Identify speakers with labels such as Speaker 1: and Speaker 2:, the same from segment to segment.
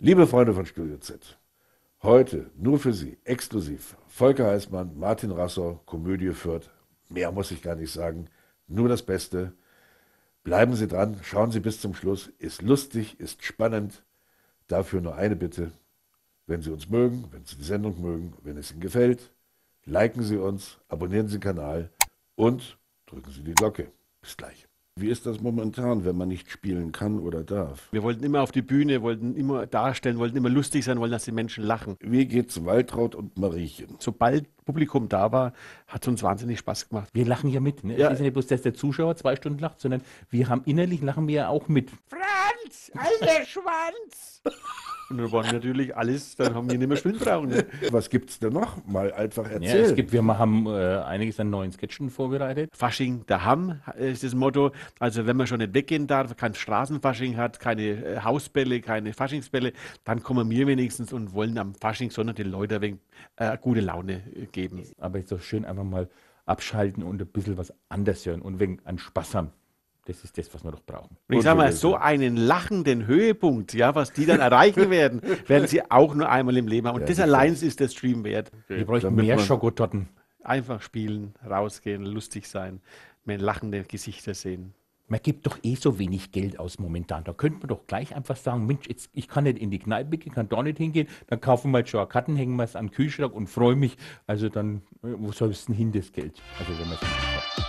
Speaker 1: Liebe Freunde von Studio Z, heute nur für Sie, exklusiv, Volker Heißmann, Martin Rassau, Komödie Fürth. Mehr muss ich gar nicht sagen, nur das Beste. Bleiben Sie dran, schauen Sie bis zum Schluss. Ist lustig, ist spannend. Dafür nur eine Bitte. Wenn Sie uns mögen, wenn Sie die Sendung mögen, wenn es Ihnen gefällt, liken Sie uns, abonnieren Sie den Kanal und drücken Sie die Glocke. Bis gleich. Wie ist das momentan, wenn man nicht spielen kann oder darf?
Speaker 2: Wir wollten immer auf die Bühne, wollten immer darstellen, wollten immer lustig sein, wollten, dass die Menschen lachen.
Speaker 1: Wie geht's Waltraud und Mariechen?
Speaker 2: Sobald Publikum da war, hat es uns wahnsinnig Spaß gemacht.
Speaker 3: Wir lachen ja mit. Ne?
Speaker 2: Ja.
Speaker 3: Es ist ja nicht bloß, dass der Zuschauer 2 Stunden lacht, sondern wir haben innerlich lachen wir ja auch mit.
Speaker 2: Franz, alter Schwanz! Und dann waren natürlich alles, dann haben wir nicht mehr spielen brauchen. Ne?
Speaker 1: Was gibt's denn noch? Mal einfach
Speaker 3: Ja,
Speaker 1: erzählen.
Speaker 3: wir haben einiges an neuen Sketchen vorbereitet.
Speaker 2: Fasching daheim ist das Motto. Also wenn man schon nicht weggehen darf, kein Straßenfasching hat, keine Hausbälle, keine Faschingsbälle, dann kommen wir wenigstens und wollen am Faschingssonntag den Leuten ein wenig gute Laune geben.
Speaker 3: Aber es ist doch schön, einfach mal abschalten und ein bisschen was anders hören und wegen an Spaß haben. Das ist das, was wir doch brauchen.
Speaker 2: Und ich sage mal, so einen lachenden Höhepunkt, ja, was die dann erreichen werden, werden sie auch nur einmal im Leben haben. Und
Speaker 1: Ja,
Speaker 2: das
Speaker 1: sicher.
Speaker 2: allein ist der Stream wert.
Speaker 3: Wir bräuchten
Speaker 1: Damit
Speaker 3: mehr
Speaker 1: man-
Speaker 3: Schokotorten.
Speaker 2: Einfach spielen, rausgehen, lustig sein, mehr lachende Gesichter sehen.
Speaker 3: Man gibt doch eh so wenig Geld aus momentan. Da könnte man doch gleich einfach sagen, Mensch, jetzt, ich kann nicht in die Kneipe gehen, kann da nicht hingehen, dann kaufen wir jetzt schon Karten, hängen wir es an den Kühlschrank und freue mich. Also dann, wo soll es denn hin, das Geld? Also wenn man es nicht hat.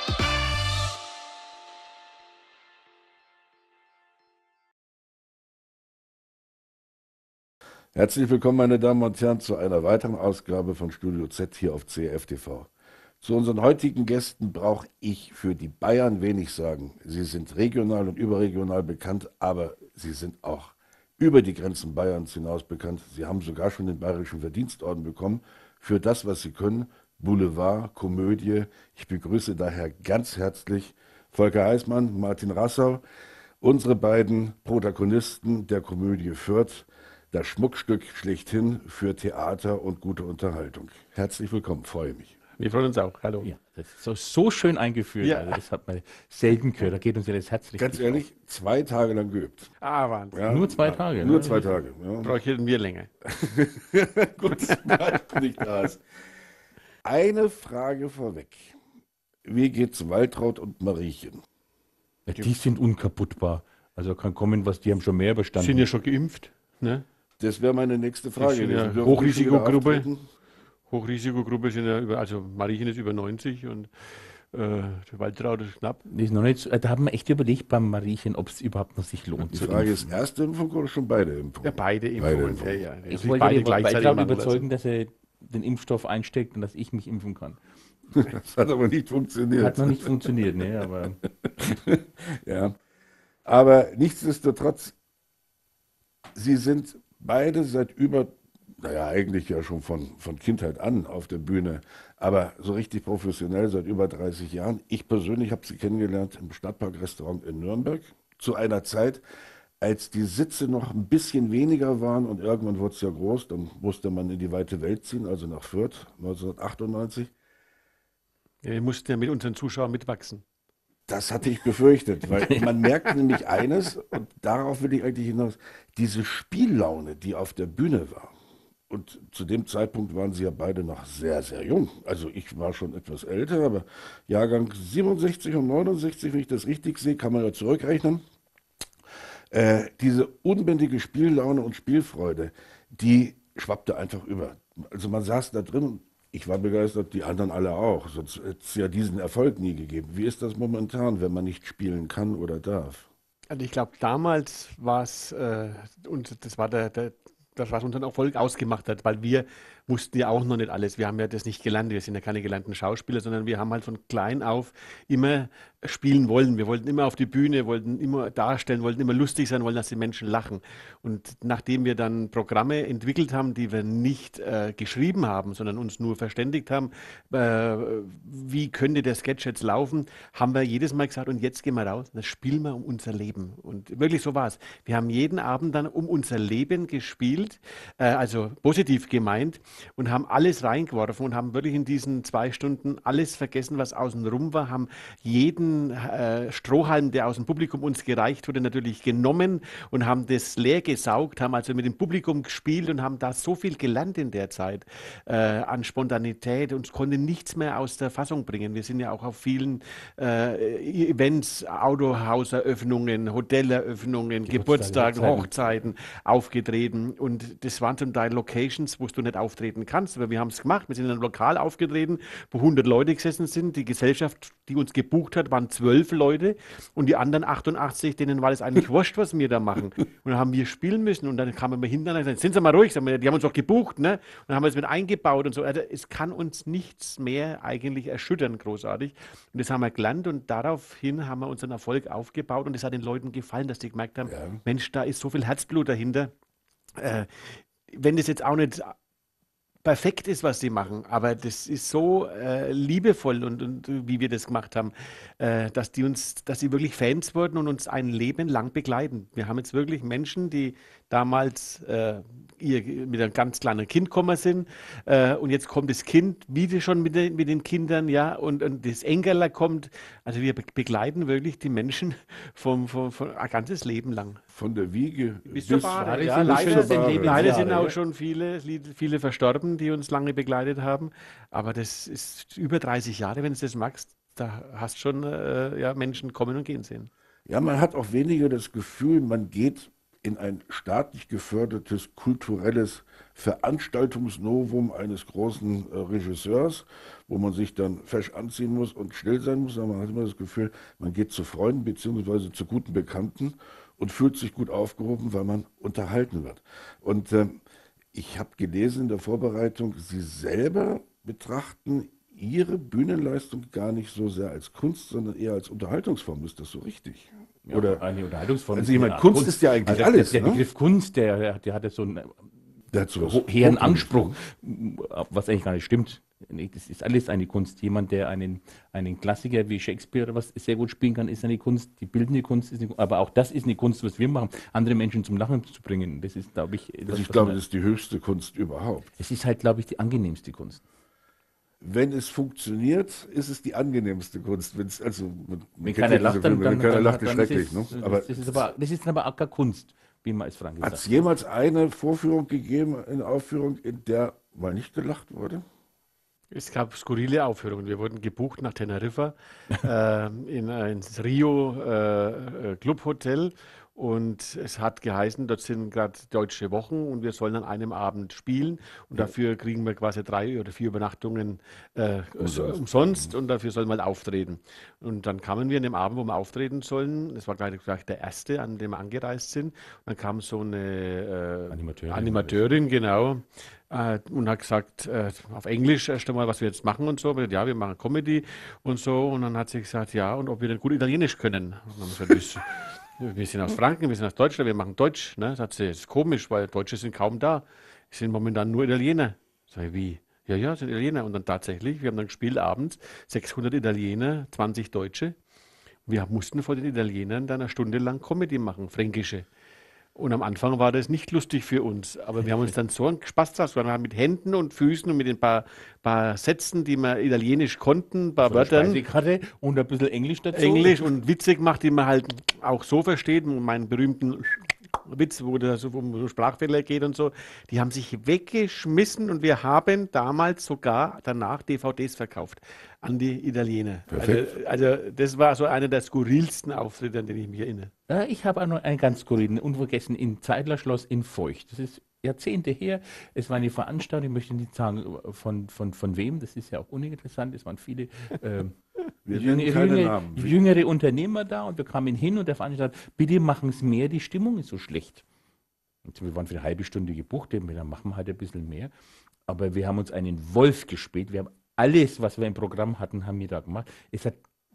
Speaker 1: Herzlich willkommen, meine Damen und Herren, zu einer weiteren Ausgabe von Studio Z hier auf CFTV. Zu unseren heutigen Gästen brauche ich für die Bayern wenig sagen. Sie sind regional und überregional bekannt, aber sie sind auch über die Grenzen Bayerns hinaus bekannt. Sie haben sogar schon den Bayerischen Verdienstorden bekommen für das, was sie können. Boulevard, Komödie. Ich begrüße daher ganz herzlich Volker Heißmann, Martin Rassau, unsere beiden Protagonisten der Komödie Fürth. Das Schmuckstück schlechthin für Theater und gute Unterhaltung. Herzlich willkommen, freue mich.
Speaker 2: Wir freuen uns auch. Hallo.
Speaker 3: Ja, das ist so schön eingeführt.
Speaker 2: Ja.
Speaker 3: Also das hat man selten gehört. Da geht uns ja das Herz richtig
Speaker 1: Ganz ehrlich, 2 Tage lang geübt.
Speaker 2: Ah, Wahnsinn.
Speaker 1: Ja,
Speaker 3: Nur 2 Tage,
Speaker 1: Nur
Speaker 3: ne?
Speaker 1: 2 Tage. Ja.
Speaker 2: Bräuchten wir länger.
Speaker 1: Gut, bleibt nicht da ist. Eine Frage vorweg. Wie geht's Waltraud und Mariechen?
Speaker 3: Ja, die sind unkaputtbar. Also kann kommen, was die haben schon mehr überstanden.
Speaker 2: Sind ja schon geimpft. Ne?
Speaker 1: Das wäre meine nächste Frage.
Speaker 2: sind ja
Speaker 1: gewesen. Dürfen die schon wieder
Speaker 2: Hochrisikogruppe.
Speaker 1: auftreten?
Speaker 2: Hochrisikogruppe sind ja über, also Mariechen ist über 90 und der Waltraud ist knapp.
Speaker 3: Die ist noch nicht so, da haben wir echt überlegt beim Mariechen, ob es überhaupt noch sich lohnt
Speaker 1: Die
Speaker 3: zu
Speaker 1: Frage
Speaker 3: impfen.
Speaker 1: ist, erste Impfung oder schon beide Impfungen?
Speaker 2: Ja, beide Impfungen.
Speaker 1: Impfungen.
Speaker 2: Ja, ja.
Speaker 3: Ich
Speaker 2: Also
Speaker 3: wollte
Speaker 2: beide
Speaker 3: den
Speaker 2: gleichzeitig
Speaker 3: Waltraud
Speaker 2: machen
Speaker 3: überzeugen, dass er den Impfstoff einsteckt und dass ich mich impfen kann.
Speaker 1: Das hat aber nicht funktioniert.
Speaker 3: Hat noch nicht funktioniert, ne? Aber
Speaker 1: Ja. Aber nichtsdestotrotz, Sie sind beide seit eigentlich ja schon von Kindheit an auf der Bühne, aber so richtig professionell seit über 30 Jahren. Ich persönlich habe Sie kennengelernt im Stadtparkrestaurant in Nürnberg zu einer Zeit, als die Sitze noch ein bisschen weniger waren und irgendwann wurde es ja groß, dann musste man in die weite Welt ziehen, also nach Fürth 1998.
Speaker 2: Ja, wir mussten ja mit unseren Zuschauern mitwachsen.
Speaker 1: Das hatte ich befürchtet, weil man merkt nämlich eines, und darauf will ich eigentlich hinaus, diese Spiellaune, die auf der Bühne war. Und zu dem Zeitpunkt waren sie ja beide noch sehr, sehr jung. Also ich war schon etwas älter, aber Jahrgang 67 und 69, wenn ich das richtig sehe, kann man ja zurückrechnen. Diese unbändige Spiellaune und Spielfreude, die schwappte einfach über. Also man saß da drin und ich war begeistert, die anderen alle auch, sonst hätte es ja diesen Erfolg nie gegeben. Wie ist das momentan, wenn man nicht spielen kann oder darf?
Speaker 2: Also ich glaube, damals war es, und das war das, was unseren Erfolg ausgemacht hat, weil wir wussten ja auch noch nicht alles. Wir haben ja das nicht gelernt, wir sind ja keine gelernten Schauspieler, sondern wir haben halt von klein auf immer spielen wollen. Wir wollten immer auf die Bühne, wollten immer darstellen, wollten immer lustig sein, wollten, dass die Menschen lachen. Und nachdem wir dann Programme entwickelt haben, die wir nicht geschrieben haben, sondern uns nur verständigt haben, wie könnte der Sketch jetzt laufen, haben wir jedes Mal gesagt, und jetzt gehen wir raus, das spielen wir um unser Leben. Und wirklich so war es. Wir haben jeden Abend dann um unser Leben gespielt gespielt, also positiv gemeint, und haben alles reingeworfen und haben wirklich in diesen 2 Stunden alles vergessen, was außen rum war, haben jeden Strohhalm, der aus dem Publikum uns gereicht wurde, natürlich genommen und haben das leer gesaugt, haben also mit dem Publikum gespielt und haben da so viel gelernt in der Zeit an Spontanität und konnte nichts mehr aus der Fassung bringen. Wir sind ja auch auf vielen Events, Autohauseröffnungen, Hoteleröffnungen, Geburtstagen, Hochzeiten aufgetreten und das waren zum Teil Locations, wo du nicht auftreten kannst, aber wir haben es gemacht. Wir sind in einem Lokal aufgetreten, wo 100 Leute gesessen sind. Die Gesellschaft, die uns gebucht hat, waren 12 Leute und die anderen 88, denen war es eigentlich wurscht, was wir da machen. Und dann haben wir spielen müssen und dann kamen wir hinterher und gesagt, sind Sie mal ruhig, die haben uns doch gebucht, ne? Und dann haben wir es mit eingebaut und so. Also es kann uns nichts mehr eigentlich erschüttern, großartig. Und das haben wir gelernt und daraufhin haben wir unseren Erfolg aufgebaut und es hat den Leuten gefallen, dass die gemerkt haben, Mensch, da ist so viel Herzblut dahinter. Wenn das jetzt auch nicht perfekt ist, was sie machen, aber das ist so liebevoll und wie wir das gemacht haben, dass sie wirklich Fans wurden und uns ein Leben lang begleiten. Wir haben jetzt wirklich Menschen, die damals mit einem ganz kleinen Kind gekommen sind und jetzt kommt das Kind wieder schon mit den Kindern, ja, und das Enkerler kommt. Also wir begleiten wirklich die Menschen vom ein ganzes Leben lang.
Speaker 1: Von der Wiege
Speaker 2: Bis zur Bahre. Ja, leider sind auch schon viele verstorben, die uns lange begleitet haben. Aber das ist über 30 Jahre, wenn du das magst. Da hast schon Menschen kommen und gehen sehen.
Speaker 1: Ja, man hat auch weniger das Gefühl, man geht in ein staatlich gefördertes kulturelles Veranstaltungsnovum eines großen Regisseurs, wo man sich dann fesch anziehen muss und still sein muss. Aber man hat immer das Gefühl, man geht zu Freunden bzw. zu guten Bekannten und fühlt sich gut aufgehoben, weil man unterhalten wird. Und ich habe gelesen in der Vorbereitung, Sie selber betrachten Ihre Bühnenleistung gar nicht so sehr als Kunst, sondern eher als Unterhaltungsform. Ist das so richtig?
Speaker 3: Oder eine Unterhaltungsform.
Speaker 1: Also ich meine, Kunst ist ja eigentlich
Speaker 3: also
Speaker 1: alles.
Speaker 3: Der Begriff Kunst, der hatte so einen hehren Anspruch, was eigentlich gar nicht stimmt. Das ist alles eine Kunst. Jemand, der einen Klassiker wie Shakespeare was sehr gut spielen kann, ist eine Kunst. Die bildende Kunst ist eine Kunst. Aber auch das ist eine Kunst, was wir machen, andere Menschen zum Lachen zu bringen. Das ist, glaube ich...
Speaker 1: Ich glaube, das ist die höchste Kunst überhaupt.
Speaker 3: Es ist halt, glaube ich, die angenehmste Kunst.
Speaker 1: Wenn es funktioniert, ist es die angenehmste Kunst.
Speaker 3: Wenn keiner lacht, dann
Speaker 1: ist schrecklich.
Speaker 3: Das ist aber auch keine Kunst, wie man es Frank gesagt
Speaker 1: hat. Hat es jemals eine Vorführung gegeben, eine Aufführung, in der mal nicht gelacht wurde?
Speaker 2: Es gab skurrile Aufführungen. Wir wurden gebucht nach Teneriffa in ein Rio Clubhotel. Und es hat geheißen, dort sind gerade deutsche Wochen und wir sollen an einem Abend spielen und dafür kriegen wir quasi 3 oder 4 Übernachtungen umsonst und dafür sollen wir halt auftreten. Und dann kamen wir an dem Abend, wo wir auftreten sollen, das war gleich der erste, an dem wir angereist sind, und dann kam so eine Animateurin, genau, und hat gesagt, auf Englisch erst einmal, was wir jetzt machen und so. Ja, wir machen Comedy und so. Und dann hat sie gesagt, ja, und ob wir denn gut Italienisch können. Und dann haben wir gesagt, wir sind aus Franken, wir sind aus Deutschland, wir machen Deutsch. Ne? Das ist komisch, weil Deutsche sind kaum da. Es sind momentan nur Italiener. Sag ich, wie? Ja, sind Italiener. Und dann tatsächlich, wir haben dann gespielt abends, 600 Italiener, 20 Deutsche. Wir mussten vor den Italienern dann 1 Stunde lang Comedy machen, fränkische. Und am Anfang war das nicht lustig für uns, aber wir haben uns dann so einen Spaß gemacht. Wir haben mit Händen und Füßen und mit den paar Sätzen, die wir italienisch konnten, ein paar Wörtern.
Speaker 3: Speisekarte und ein bisschen Englisch dazu.
Speaker 2: Englisch und Witze gemacht, die man halt auch so versteht. Und meinen berühmten Witz, wo es um Sprachfehler geht und so. Die haben sich weggeschmissen und wir haben damals sogar danach DVDs verkauft an die Italiener. Also das war so einer der skurrilsten Auftritte, an den ich mich erinnere.
Speaker 3: Ich habe auch noch einen ganz skurrilen, unvergessen, im Zeidler-Schloss in Feucht. Das ist Jahrzehnte her. Es war eine Veranstaltung, ich möchte nicht sagen von wem, das ist ja auch uninteressant. Es waren viele jüngere Unternehmer da und wir kamen hin und der Veranstalter hat, bitte machen Sie mehr, die Stimmung ist so schlecht. Und wir waren für eine halbe Stunde gebucht, dann machen wir halt ein bisschen mehr. Aber wir haben uns einen Wolf gespielt, wir haben alles, was wir im Programm hatten, haben wir da gemacht. Es hat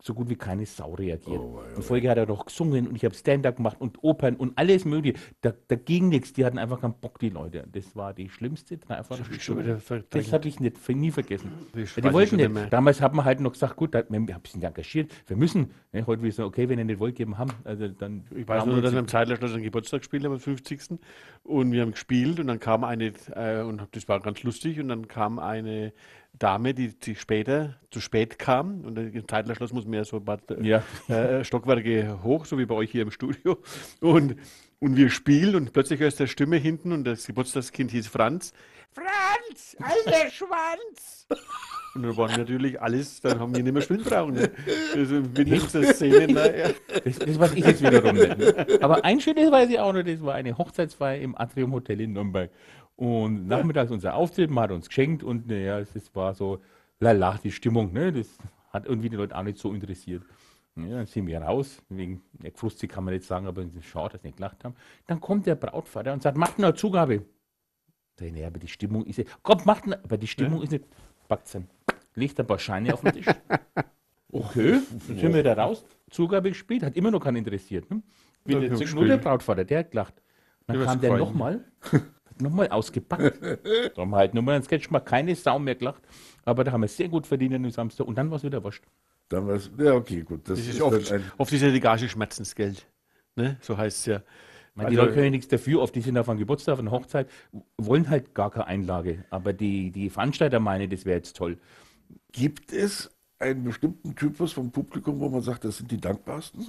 Speaker 3: so gut wie keine Sau reagiert.
Speaker 1: Oh, ja,
Speaker 3: In Folge hat er noch gesungen und ich habe Stand-up gemacht und Opern und alles mögliche. Da ging nichts, die hatten einfach keinen Bock, die Leute. Das war die schlimmste
Speaker 2: Das habe ich schon
Speaker 3: Dreiviertelstunde.
Speaker 2: wieder
Speaker 3: Das
Speaker 2: verdrängt.
Speaker 3: habe ich nie vergessen.
Speaker 2: Ich
Speaker 3: Ja,
Speaker 2: weiß
Speaker 3: die
Speaker 2: ich
Speaker 3: wollten
Speaker 2: schon
Speaker 3: nicht.
Speaker 2: nicht mehr.
Speaker 3: Damals hat man halt noch gesagt, gut, wir haben sich engagiert, wir müssen. Ne, heute wir sagen, okay, wenn ihr nicht wollt, geben haben. Also dann
Speaker 2: Ich weiß
Speaker 3: haben
Speaker 2: nur,
Speaker 3: wir
Speaker 2: dass wir
Speaker 3: uns-
Speaker 2: am Zeitlerschluss einen Geburtstag gespielt haben, am 50. Und wir haben gespielt und dann kam eine, und das war ganz lustig, und dann kam eine Dame, die zu spät kam. Und im Zeitlerschluss muss man ja so ein paar
Speaker 3: ja,
Speaker 2: Stockwerke hoch, so wie bei euch hier im Studio. Und wir spielen und plötzlich hörst du eine Stimme hinten und das Geburtstagskind hieß Franz. Franz, alter Schwanz! Und dann waren natürlich alles, dann haben wir nicht mehr spielen brauchen. Also mindestens eine Szene, naja.
Speaker 3: das weiß ich jetzt wiederum nicht. Ne? Aber ein schönes weiß ich auch noch, das war eine Hochzeitsfeier im Atrium Hotel in Nürnberg. Und nachmittags unser Auftritt, man hat uns geschenkt und naja, es war so lala, die Stimmung, ne? Das hat irgendwie die Leute auch nicht so interessiert. Ja, dann sind wir raus, wegen der Frustig kann man nicht sagen, aber schade, dass sie nicht gelacht haben. Dann kommt der Brautvater und sagt, macht eine Zugabe. Sag ich, naja, aber die Stimmung ist nicht, komm, macht eine, aber die Stimmung ist nicht, packt dann, legt ein paar Scheine auf den Tisch. Okay, dann sind wir da raus, Zugabe gespielt, hat immer noch keinen interessiert. Ne? Wie
Speaker 2: Ja,
Speaker 3: der
Speaker 2: wir
Speaker 3: Zück-
Speaker 2: haben
Speaker 3: nur der
Speaker 2: gespielt.
Speaker 3: Brautvater, der hat gelacht. Dann
Speaker 2: Mir
Speaker 3: kam
Speaker 2: hat's
Speaker 3: der
Speaker 2: gefallen.
Speaker 3: nochmal, hat nochmal ausgepackt. Da haben wir halt nochmal einen Sketch gemacht, keine Sau mehr gelacht, aber da haben wir sehr gut verdient am Samstag und dann war es wieder wurscht.
Speaker 1: Dann war's, ja, okay, gut. Das
Speaker 2: Das
Speaker 1: ist
Speaker 2: ist
Speaker 1: dann
Speaker 2: oft,
Speaker 1: ein,
Speaker 2: oft ist ja die Gage Schmerzensgeld. Ne? So heißt es ja.
Speaker 3: Ich meine, die
Speaker 2: Also-
Speaker 3: Leute können ja nichts dafür, oft die sind auf einem Geburtstag, auf einer Hochzeit, wollen halt gar keine Einlage. Aber die Veranstalter meinen, das wäre jetzt toll.
Speaker 1: gibt es einen bestimmten Typus vom Publikum, wo man sagt, das sind die dankbarsten?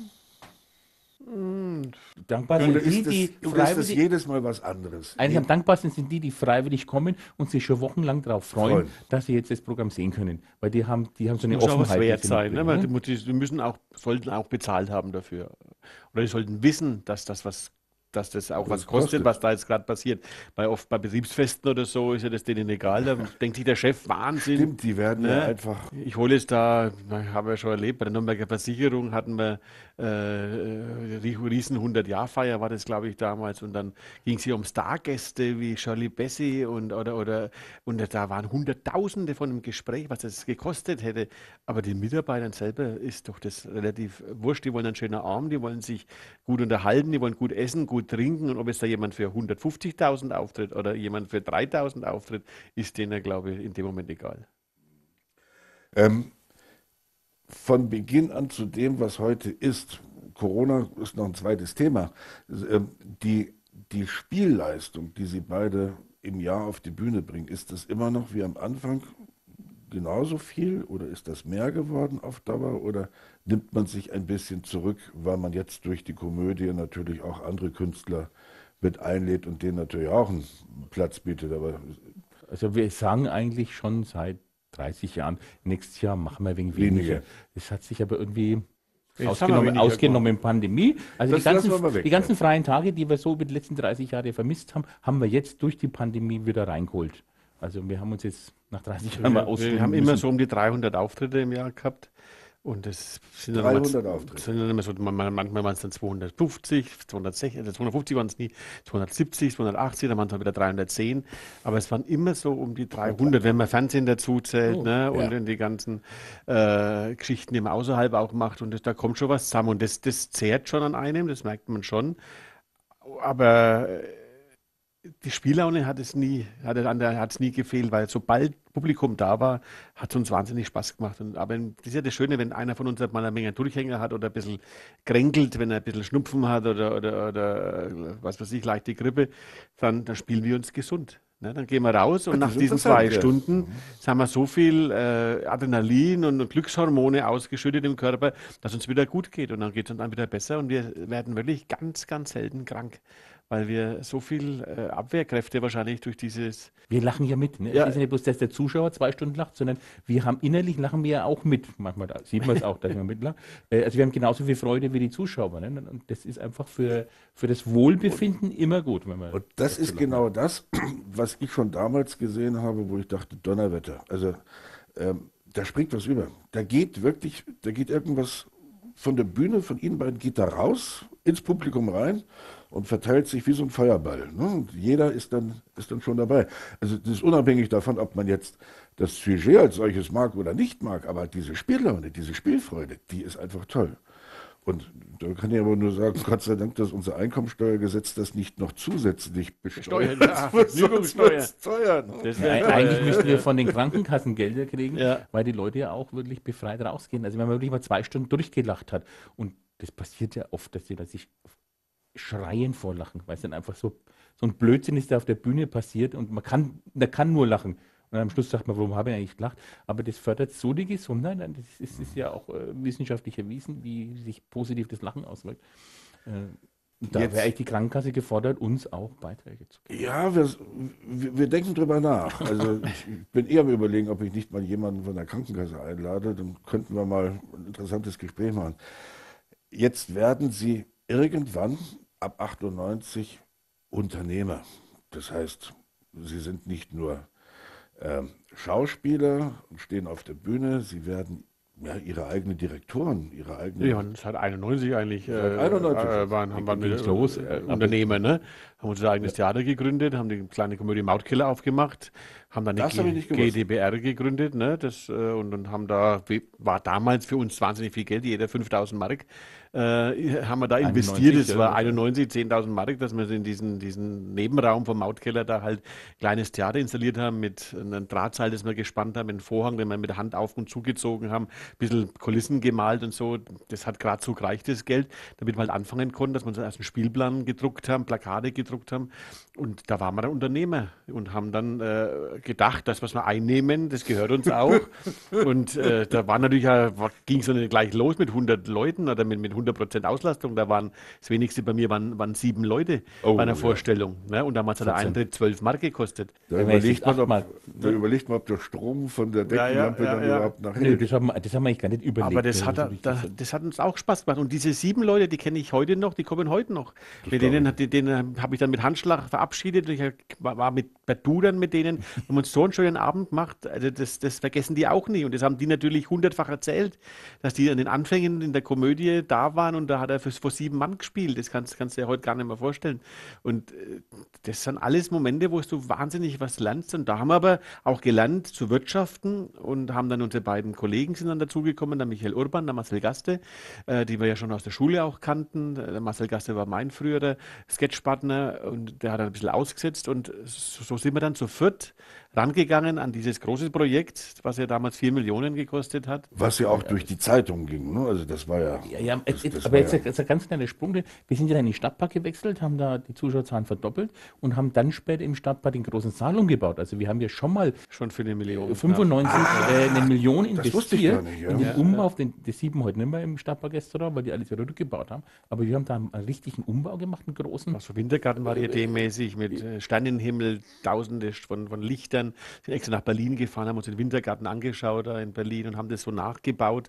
Speaker 3: Dankbar
Speaker 1: Oder
Speaker 3: sind die,
Speaker 1: ist das,
Speaker 3: die
Speaker 1: oder ist das
Speaker 3: freiwillig,
Speaker 1: jedes Mal was anderes?
Speaker 3: eigentlich am dankbarsten sind die, die freiwillig kommen und sich schon wochenlang darauf freuen,
Speaker 1: Freuen.
Speaker 3: dass sie jetzt das Programm sehen können. Weil die haben so eine
Speaker 2: Muss auch was
Speaker 3: Offenheit. die
Speaker 2: wert
Speaker 3: sie
Speaker 2: sein. Ne?
Speaker 3: mitbringen,
Speaker 2: Weil die müssen auch, sollten auch bezahlt haben dafür. Oder die sollten wissen, dass das auch was kostet, was da jetzt gerade passiert. Oft bei Betriebsfesten oder so ist ja das denen egal. Da denkt sich der Chef, Wahnsinn.
Speaker 1: Stimmt, die werden ja
Speaker 2: Ne?
Speaker 1: einfach.
Speaker 2: Ich hole es da, haben wir schon erlebt, bei der Nürnberger Versicherung hatten wir die riesen 100-Jahr-Feier, war das, glaube ich, damals. Und dann ging es hier um Stargäste wie Shirley Bassey und da waren Hunderttausende von dem Gespräch, was das gekostet hätte. Aber den Mitarbeitern selber ist doch das relativ wurscht. Die wollen einen schönen Abend, die wollen sich gut unterhalten, die wollen gut essen, gut trinken. Und ob es da jemand für 150.000 auftritt oder jemand für 3.000 auftritt, ist denen, glaube ich, in dem Moment egal.
Speaker 1: Ähm, von Beginn an zu dem, was heute ist, Corona ist noch ein zweites Thema, die, die Spielleistung, die Sie beide im Jahr auf die Bühne bringen, ist das immer noch wie am Anfang genauso viel oder ist das mehr geworden auf Dauer oder nimmt man sich ein bisschen zurück, weil man jetzt durch die Komödie natürlich auch andere Künstler mit einlädt und denen natürlich auch einen Platz bietet, aber
Speaker 3: Also wir sagen eigentlich schon seit 30 Jahren, nächstes Jahr machen wir wegen
Speaker 1: Weniger.
Speaker 3: weniger. Das hat sich aber irgendwie
Speaker 2: Jetzt haben wir weniger
Speaker 3: ausgenommen Pandemie. Also
Speaker 1: Das lassen wir mal weg,
Speaker 3: die ganzen freien Tage, die wir so über die letzten 30 Jahre vermisst haben, haben wir jetzt durch die Pandemie wieder reingeholt. Also wir haben uns jetzt nach 30 Jahren mal
Speaker 2: Wir
Speaker 3: ausruhen
Speaker 2: haben immer
Speaker 3: müssen.
Speaker 2: so um die 300 Auftritte im Jahr gehabt. Und das sind dann
Speaker 1: 300 Auftritte.
Speaker 2: sind dann immer so, manchmal waren es dann 250, 260, also 250 waren es nie, 270, 280, dann waren es dann wieder 310. Aber es waren immer so um die 300, wenn man Fernsehen dazu zählt,
Speaker 3: Oh,
Speaker 2: ne? Und
Speaker 1: ja.
Speaker 2: dann die ganzen Geschichten, die man außerhalb auch macht. Und da kommt schon was zusammen. Und das zehrt schon an einem, das merkt man schon. Aber die Spiellaune hat es nie gefehlt, weil sobald Publikum da war, hat es uns wahnsinnig Spaß gemacht. Aber das ist ja das Schöne, wenn einer von uns mal eine Menge Durchhänger hat oder ein bisschen kränkelt, wenn er ein bisschen Schnupfen hat oder was weiß ich, leichte Grippe, dann spielen wir uns gesund. Ne? Dann gehen wir raus und
Speaker 1: Das
Speaker 2: nach
Speaker 1: ist
Speaker 2: diesen
Speaker 1: interessant,
Speaker 2: 2
Speaker 1: ja.
Speaker 2: Stunden haben wir so viel Adrenalin und Glückshormone ausgeschüttet im Körper, dass uns wieder gut geht und dann geht es uns dann wieder besser und wir werden wirklich ganz, ganz selten krank, weil wir so viel Abwehrkräfte wahrscheinlich durch dieses.
Speaker 3: Wir lachen ja mit. Ne?
Speaker 2: Ja.
Speaker 3: Es ist ja nicht bloß, dass der Zuschauer 2 Stunden lacht, sondern wir haben innerlich lachen wir ja auch mit. Manchmal sieht man es auch, dass wir mitlachen. Also wir haben genauso viel Freude wie die Zuschauer. Ne? Und das ist einfach für das Wohlbefinden immer gut. Wenn man
Speaker 1: Und das ist genau das, was ich schon damals gesehen habe, wo ich dachte, Donnerwetter. Also da springt was über. Da geht irgendwas von der Bühne, von Ihnen beiden geht da raus, ins Publikum rein und verteilt sich wie so ein Feuerball. Ne? Und jeder ist dann schon dabei. Also das ist unabhängig davon, ob man jetzt das Sujet als solches mag oder nicht mag, aber diese Spiellaune, diese Spielfreude, die ist einfach toll. Und da kann ich aber nur sagen, Gott sei Dank, dass unser Einkommensteuergesetz das nicht noch zusätzlich besteuert.
Speaker 2: Ja, Vergnügungssteuer.
Speaker 1: Teuer. Ne?
Speaker 2: Das
Speaker 3: Ja,
Speaker 2: wäre teuer,
Speaker 3: eigentlich
Speaker 2: ja.
Speaker 3: müssten wir von den Krankenkassen Gelder kriegen,
Speaker 2: Ja.
Speaker 3: weil die Leute ja auch wirklich befreit rausgehen. Also wenn man wirklich mal 2 Stunden durchgelacht hat. Und das passiert ja oft, dass die da sich schreien vor Lachen, weil es dann einfach so ein Blödsinn ist, der auf der Bühne passiert und man kann nur lachen. Und am Schluss sagt man, warum habe ich eigentlich gelacht? Aber das fördert so die Gesundheit. Ist ja auch wissenschaftlich erwiesen, wie sich positiv das Lachen auswirkt. Da
Speaker 1: Jetzt-
Speaker 3: wäre eigentlich die Krankenkasse gefordert, uns auch Beiträge zu geben.
Speaker 1: Ja, wir denken drüber nach. Also ich bin eher am Überlegen, ob ich nicht mal jemanden von der Krankenkasse einlade. Dann könnten wir mal ein interessantes Gespräch machen. Jetzt werden Sie irgendwann ab 98 Unternehmer. Das heißt, Sie sind nicht nur Schauspieler und stehen auf der Bühne, Sie werden ja, Ihre eigenen Direktoren, Ihre eigenen...
Speaker 2: Ja, seit 91 eigentlich
Speaker 1: Seit 91.
Speaker 2: haben wir
Speaker 3: ging's los,
Speaker 2: Unternehmer, ne? Haben unser eigenes Theater gegründet, haben die kleine Komödie Mautkiller aufgemacht, haben dann
Speaker 1: Das habe ich
Speaker 2: die
Speaker 1: nicht gewusst.
Speaker 2: GdBR gegründet, ne? Und haben da, war damals für uns wahnsinnig viel Geld, jeder 5.000 Mark, haben wir da
Speaker 3: 91,
Speaker 2: investiert. Das
Speaker 3: ja,
Speaker 2: war
Speaker 3: das-
Speaker 2: 91, 10.000 Mark, dass wir in diesen Nebenraum vom Mautkeller da halt kleines Theater installiert haben mit einem Drahtseil, das wir gespannt haben, einen Vorhang, den wir mit der Hand auf und zugezogen haben, ein bisschen Kulissen gemalt und so. Das hat gerade so gereicht, das Geld, damit wir halt anfangen konnten, dass wir unseren ersten Spielplan gedruckt haben, Plakate gedruckt haben. Und da waren wir dann Unternehmer und haben dann gedacht, das, was wir einnehmen, das gehört uns auch. Und da war natürlich, ging es nicht gleich los mit 100 Leuten oder mit 100% Auslastung. Da waren, das wenigste bei mir waren 7 Leute
Speaker 1: Oh,
Speaker 2: bei einer
Speaker 1: ja.
Speaker 2: Vorstellung. Ne? Und damals hat der Eintritt 12 Mark gekostet.
Speaker 1: Da
Speaker 3: Wenn man jetzt
Speaker 1: überlegt man,
Speaker 3: achtmal-
Speaker 1: ob der Strom von der
Speaker 2: Ja, ja,
Speaker 1: Deckenlampe
Speaker 2: ja,
Speaker 1: dann
Speaker 2: ja.
Speaker 1: überhaupt nachher...
Speaker 3: Nee, das haben wir eigentlich gar nicht überlegt.
Speaker 2: Aber das
Speaker 3: so
Speaker 2: hat,
Speaker 3: richtig.
Speaker 2: das hat uns auch Spaß gemacht. Und diese 7 Leute, die kenne ich heute noch, die kommen heute noch. Mit
Speaker 1: glaub
Speaker 2: denen habe ich dann mit Handschlag verabschiedet. Ich war per Du dann mit denen. Wir haben uns so einen schönen Abend gemacht. Also das vergessen die auch nie. Und das haben die natürlich 100-fach erzählt, dass die an den Anfängen in der Komödie da waren und da hat er vor 7 Mann gespielt. Das kannst du dir heute gar nicht mehr vorstellen. Und das sind alles Momente, wo du wahnsinnig was lernst. Und da haben wir aber auch gelernt zu wirtschaften und haben dann unsere beiden Kollegen sind dann dazugekommen, der Michael Urban, der Marcel Gaste, die wir ja schon aus der Schule auch kannten. Der Marcel Gaste war mein früherer Sketchpartner und der hat dann ein bisschen ausgesetzt und so sind wir dann zu viert rangegangen an dieses große Projekt, was ja damals 4 Millionen gekostet hat.
Speaker 1: Was ja auch durch die Zeitung ging. Ne? Also das war ja...
Speaker 3: Ja,
Speaker 1: das
Speaker 3: aber
Speaker 1: war
Speaker 3: jetzt ein ganz kleiner Sprung. Wir sind ja dann in den Stadtpark gewechselt, haben da die Zuschauerzahlen verdoppelt und haben dann später im Stadtpark den großen Saal umgebaut. Also wir haben ja schon mal
Speaker 2: Schon für eine Million.
Speaker 3: 95 eine Million
Speaker 1: Das wusste ich
Speaker 3: investiert
Speaker 1: gar nicht, ja.
Speaker 3: in den
Speaker 2: Ja,
Speaker 3: Umbau. Das sieht man heute nicht mehr im Stadtpark-Restaurant, weil die alles wieder rückgebaut haben. Aber wir haben da einen richtigen Umbau gemacht, einen großen.
Speaker 2: So Wintergarten-Varieté-mäßig mit Sternenhimmel, Tausende von Lichtern. Sind extra nach Berlin gefahren, haben uns den Wintergarten angeschaut da in Berlin und haben das so nachgebaut.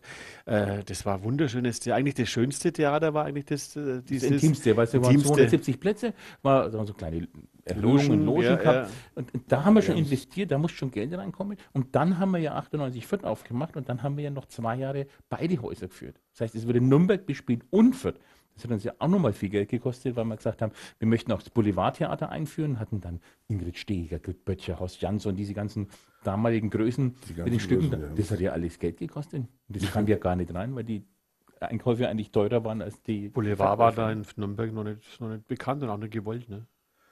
Speaker 2: Das war wunderschönes Theater. Eigentlich das schönste Theater war eigentlich
Speaker 3: Das
Speaker 2: dieses
Speaker 3: Intimste, weil es waren
Speaker 2: Intimste.
Speaker 3: 270 Plätze, war so kleine Erhöhungen, Logen
Speaker 2: ja,
Speaker 3: gehabt.
Speaker 2: ja.
Speaker 3: Und da haben wir schon investiert, da muss schon Geld reinkommen. Und dann haben wir ja 98 Fürth aufgemacht und dann haben wir ja noch 2 Jahre beide Häuser geführt. Das heißt, es wurde Nürnberg bespielt und Fürth. Das hat uns ja auch nochmal viel Geld gekostet, weil wir gesagt haben, wir möchten auch das Boulevardtheater einführen, hatten dann Ingrid Steger, Grit Böttcher, Horst Jansson, diese ganzen damaligen Größen
Speaker 1: Die
Speaker 3: mit den
Speaker 1: ganzen
Speaker 3: Stücken.
Speaker 1: Größen, ja.
Speaker 3: Das hat ja alles Geld gekostet. Und das kam ja gar nicht rein, weil die Einkäufe eigentlich teurer waren als die
Speaker 2: Boulevard war
Speaker 3: Verkäufe.
Speaker 2: da in Nürnberg noch nicht bekannt und auch nicht gewollt. Ne?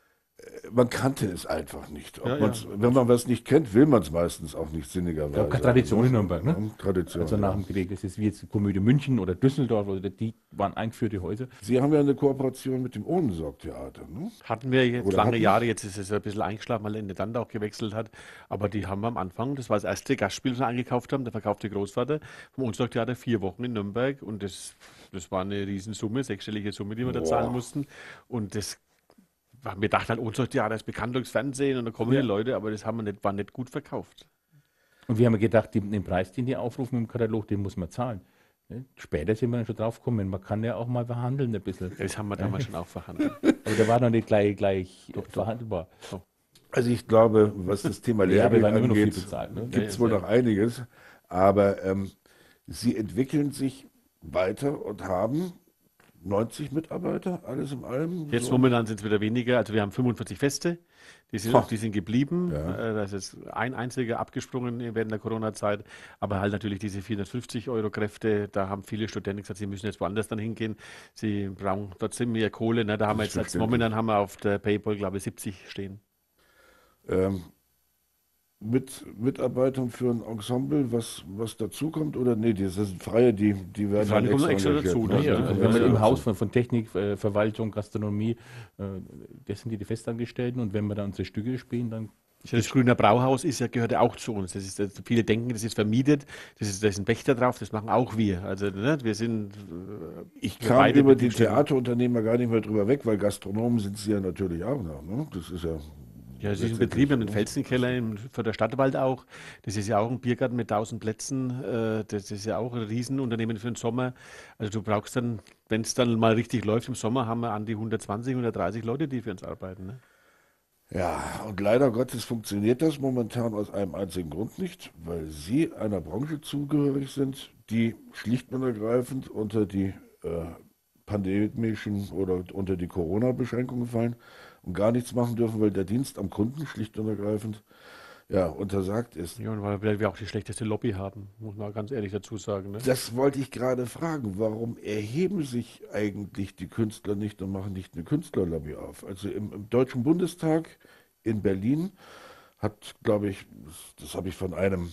Speaker 1: Man kannte es einfach nicht.
Speaker 2: Ja,
Speaker 1: Man's,
Speaker 2: ja.
Speaker 1: wenn man was nicht kennt, will man es meistens auch nicht sinnigerweise.
Speaker 3: gab keine Tradition in Nürnberg, ne?
Speaker 1: Ja, Tradition.
Speaker 3: Also nach
Speaker 1: ja.
Speaker 3: dem Krieg, das ist wie jetzt die Komödie München oder Düsseldorf, oder die waren eingeführte Häuser.
Speaker 1: Sie haben ja eine Kooperation mit dem Ohnsorg-Theater. Ne?
Speaker 2: Hatten wir jetzt
Speaker 1: Oder
Speaker 2: lange
Speaker 1: hatten?
Speaker 2: Jahre, jetzt ist es ein bisschen eingeschlafen, weil Ende dann auch gewechselt hat. Aber die haben am Anfang, das war das erste Gastspiel, das wir eingekauft haben, der verkaufte Großvater vom Unsorg-Theater 4 Wochen in Nürnberg. Und das war eine Riesensumme, 6-stellige Summe, die wir da
Speaker 1: Boah.
Speaker 2: zahlen mussten. Und das wir dachten halt, Unsorg-Theater ist bekannt durchs Fernsehen und da kommen die Leute, aber das war nicht gut verkauft.
Speaker 3: Und wir haben gedacht, den Preis, den die aufrufen im Katalog, den muss man zahlen. Ne? Später sind wir dann schon drauf gekommen, man kann ja auch mal verhandeln ein bisschen.
Speaker 2: Das haben wir damals schon auch verhandelt.
Speaker 3: Aber der war noch nicht gleich verhandelbar.
Speaker 1: Also ich glaube, was das Thema
Speaker 3: Ja, aber
Speaker 1: Lehrgeld
Speaker 3: wir haben immer noch viel
Speaker 1: angeht,
Speaker 3: bezahlt. Ne?
Speaker 1: gibt es
Speaker 2: Ja,
Speaker 1: wohl
Speaker 2: ja.
Speaker 1: noch einiges. Aber sie entwickeln sich weiter und haben 90 Mitarbeiter, alles in allem.
Speaker 2: Jetzt
Speaker 1: So.
Speaker 2: momentan sind es wieder weniger. Also wir haben 45 Feste,
Speaker 1: Ha,
Speaker 2: die sind geblieben.
Speaker 1: ja,
Speaker 2: Da ist jetzt ein einziger abgesprungen während der Corona-Zeit. Aber halt natürlich diese 450 Euro Kräfte, da haben viele Studenten gesagt, sie müssen jetzt woanders dann hingehen. Sie brauchen trotzdem mehr Kohle. Ne? Da haben
Speaker 1: das
Speaker 2: wir
Speaker 1: ist
Speaker 2: jetzt, als
Speaker 1: verständlich.
Speaker 2: momentan haben wir auf der PayPal, glaube ich, 70 stehen.
Speaker 1: Ähm, mit Mitarbeitern für ein Ensemble, was dazukommt, oder nee, das sind Freie, die
Speaker 2: Die
Speaker 1: werden dann
Speaker 2: Fragen kommen noch
Speaker 1: extra
Speaker 2: extra
Speaker 1: engagiert.
Speaker 2: dazu.
Speaker 1: Ne?
Speaker 3: Ja,
Speaker 2: Ne?
Speaker 3: ja,
Speaker 1: Die
Speaker 2: Ja,
Speaker 3: also
Speaker 1: kommen
Speaker 3: wenn
Speaker 2: ja,
Speaker 3: man
Speaker 1: extra
Speaker 3: im
Speaker 2: ja.
Speaker 3: Haus
Speaker 1: dazu.
Speaker 3: von Technik, Verwaltung, Gastronomie, das sind die Festangestellten und wenn wir da unsere Stücke spielen, dann
Speaker 2: Das Grüner Brauhaus gehört ja auch zu uns. Viele denken, das ist vermietet, da ist ein Pächter drauf, das machen auch wir. Also ne,
Speaker 1: Ich
Speaker 2: wir
Speaker 1: kam
Speaker 2: beide
Speaker 1: über die
Speaker 2: Betriebsstätten.
Speaker 1: Theaterunternehmer gar nicht mehr drüber weg, weil Gastronomen sind sie ja natürlich auch noch. Ne? Das ist ja
Speaker 2: Ja, sie ist ein Betrieb, wir
Speaker 1: letztendlich.
Speaker 2: haben den Felsenkeller für der Stadtwald auch. Das ist ja auch ein Biergarten mit 1000 Plätzen. Das ist ja auch ein Riesenunternehmen für den Sommer. Also du brauchst dann, wenn es dann mal richtig läuft im Sommer, haben wir an die 120, 130 Leute, die für uns arbeiten. Ne?
Speaker 1: Ja, und leider Gottes funktioniert das momentan aus einem einzigen Grund nicht, weil Sie einer Branche zugehörig sind, die schlicht und ergreifend unter die pandemischen oder unter die Corona-Beschränkungen fallen und gar nichts machen dürfen, weil der Dienst am Kunden schlicht und ergreifend ja untersagt ist.
Speaker 2: Ja, und weil wir auch die schlechteste Lobby haben, muss man ganz ehrlich dazu sagen. Ne?
Speaker 1: Das wollte ich gerade fragen. Warum erheben sich eigentlich die Künstler nicht und machen nicht eine Künstlerlobby auf? Also im Deutschen Bundestag in Berlin hat, glaube ich, das habe ich von einem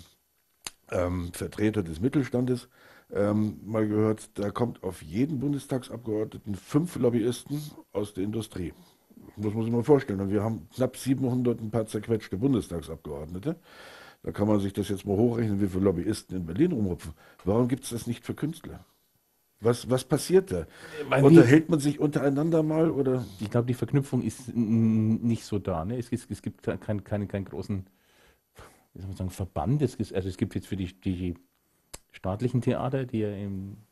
Speaker 1: Vertreter des Mittelstandes mal gehört, da kommt auf jeden Bundestagsabgeordneten 5 Lobbyisten aus der Industrie. Muss man sich mal vorstellen. Und wir haben knapp 700 ein paar zerquetschte Bundestagsabgeordnete. Da kann man sich das jetzt mal hochrechnen, wie viele Lobbyisten in Berlin rumhupfen. Warum gibt es das nicht für Künstler? Was passiert da?
Speaker 3: weil wir,
Speaker 1: Unterhält man sich untereinander mal oder?
Speaker 3: ich glaube, die Verknüpfung ist nicht so da. Ne? Es gibt keinen großen, wie soll man sagen, Verband. Also es gibt jetzt für die staatlichen Theater, die ja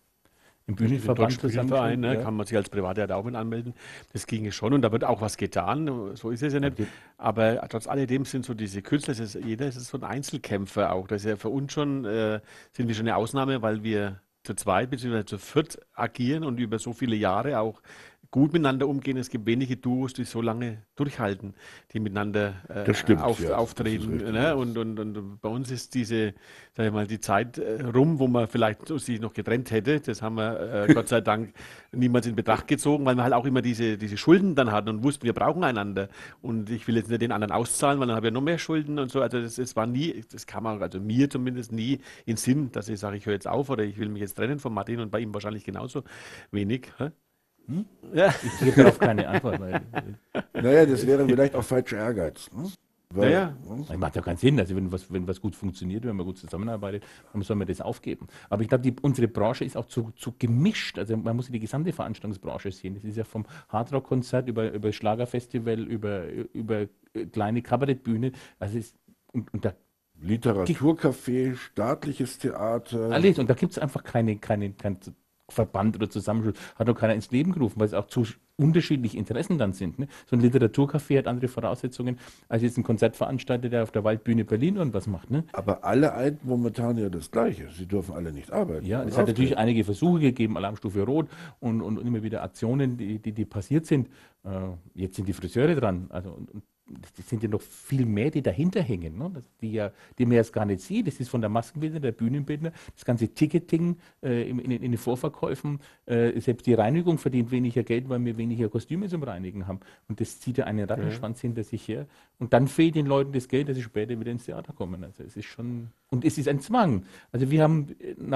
Speaker 3: im
Speaker 2: Es gibt den
Speaker 3: Bühnenverband
Speaker 2: Deutschen Bühnenverein,
Speaker 3: zusammenstehen.
Speaker 2: ne,
Speaker 3: Ja.
Speaker 2: kann man sich als Privattheater auch mit anmelden. Das ginge schon und da wird auch was getan, so ist es ja
Speaker 3: Aber
Speaker 2: nicht.
Speaker 3: die,
Speaker 2: Aber trotz alledem sind so diese Künstler, jeder ist so ein Einzelkämpfer auch. Das ist ja für uns schon, sind wir schon eine Ausnahme, weil wir zu zweit bzw. zu viert agieren und über so viele Jahre auch gut miteinander umgehen. Es gibt wenige Duos, die so lange durchhalten, die miteinander
Speaker 1: Das stimmt, ja, das ist
Speaker 2: auftreten.
Speaker 1: richtig,
Speaker 2: Ne?
Speaker 1: ja.
Speaker 2: Und bei uns ist sag ich mal, die Zeit rum, wo man vielleicht so sich noch getrennt hätte. Das haben wir Gott sei Dank niemals in Betracht gezogen, weil wir halt auch immer diese Schulden dann hatten und wussten, wir brauchen einander. Und ich will jetzt nicht den anderen auszahlen, weil dann habe ich ja noch mehr Schulden und so. Also das war nie, das kam auch, also mir zumindest nie in den Sinn, dass ich sage, ich höre jetzt auf oder ich will mich jetzt trennen von Martin und bei ihm wahrscheinlich genauso wenig. Hä?
Speaker 3: hm?
Speaker 2: Ja,
Speaker 3: Ich gebe darauf keine Antwort, weil
Speaker 1: Naja, das wäre vielleicht auch falscher Ehrgeiz. Ne? Weil,
Speaker 2: naja.
Speaker 1: ne?
Speaker 3: das macht ja keinen Sinn. Also wenn was gut funktioniert, wenn man gut zusammenarbeitet, warum soll man das aufgeben? Aber ich glaube, unsere Branche ist auch zu gemischt. Also man muss die gesamte Veranstaltungsbranche sehen. Das ist ja vom Hardrock-Konzert über Schlagerfestival, über kleine Kabarettbühne. Also und da gibt
Speaker 1: Literaturcafé, staatliches Theater.
Speaker 3: alles. Und da gibt es einfach kein Verband oder Zusammenschluss. Hat noch keiner ins Leben gerufen, weil es auch zu unterschiedliche Interessen dann sind. Ne? So ein Literaturcafé hat andere Voraussetzungen als jetzt ein Konzertveranstalter, der auf der Waldbühne Berlin irgendwas macht. Ne?
Speaker 1: Aber alle eint momentan ja das Gleiche. Sie dürfen alle nicht arbeiten
Speaker 3: Ja,
Speaker 1: und
Speaker 3: es hat natürlich
Speaker 1: auftreten.
Speaker 3: einige Versuche gegeben, Alarmstufe Rot und immer wieder Aktionen, die passiert sind. Jetzt sind die Friseure dran. Also, und das sind ja noch viel mehr, die dahinter hängen, ne? Die man erst gar nicht sieht. Das ist von der Maskenbildner, der Bühnenbildner, das ganze Ticketing in den Vorverkäufen. Selbst die Reinigung verdient weniger Geld, weil wir weniger Kostüme zum Reinigen haben. Und das zieht ja einen
Speaker 2: Ja.
Speaker 3: Rattenschwanz hinter sich her. Und dann fehlt den Leuten das Geld, dass sie später wieder ins Theater kommen. Also es ist schon, und es ist ein Zwang. Also wir haben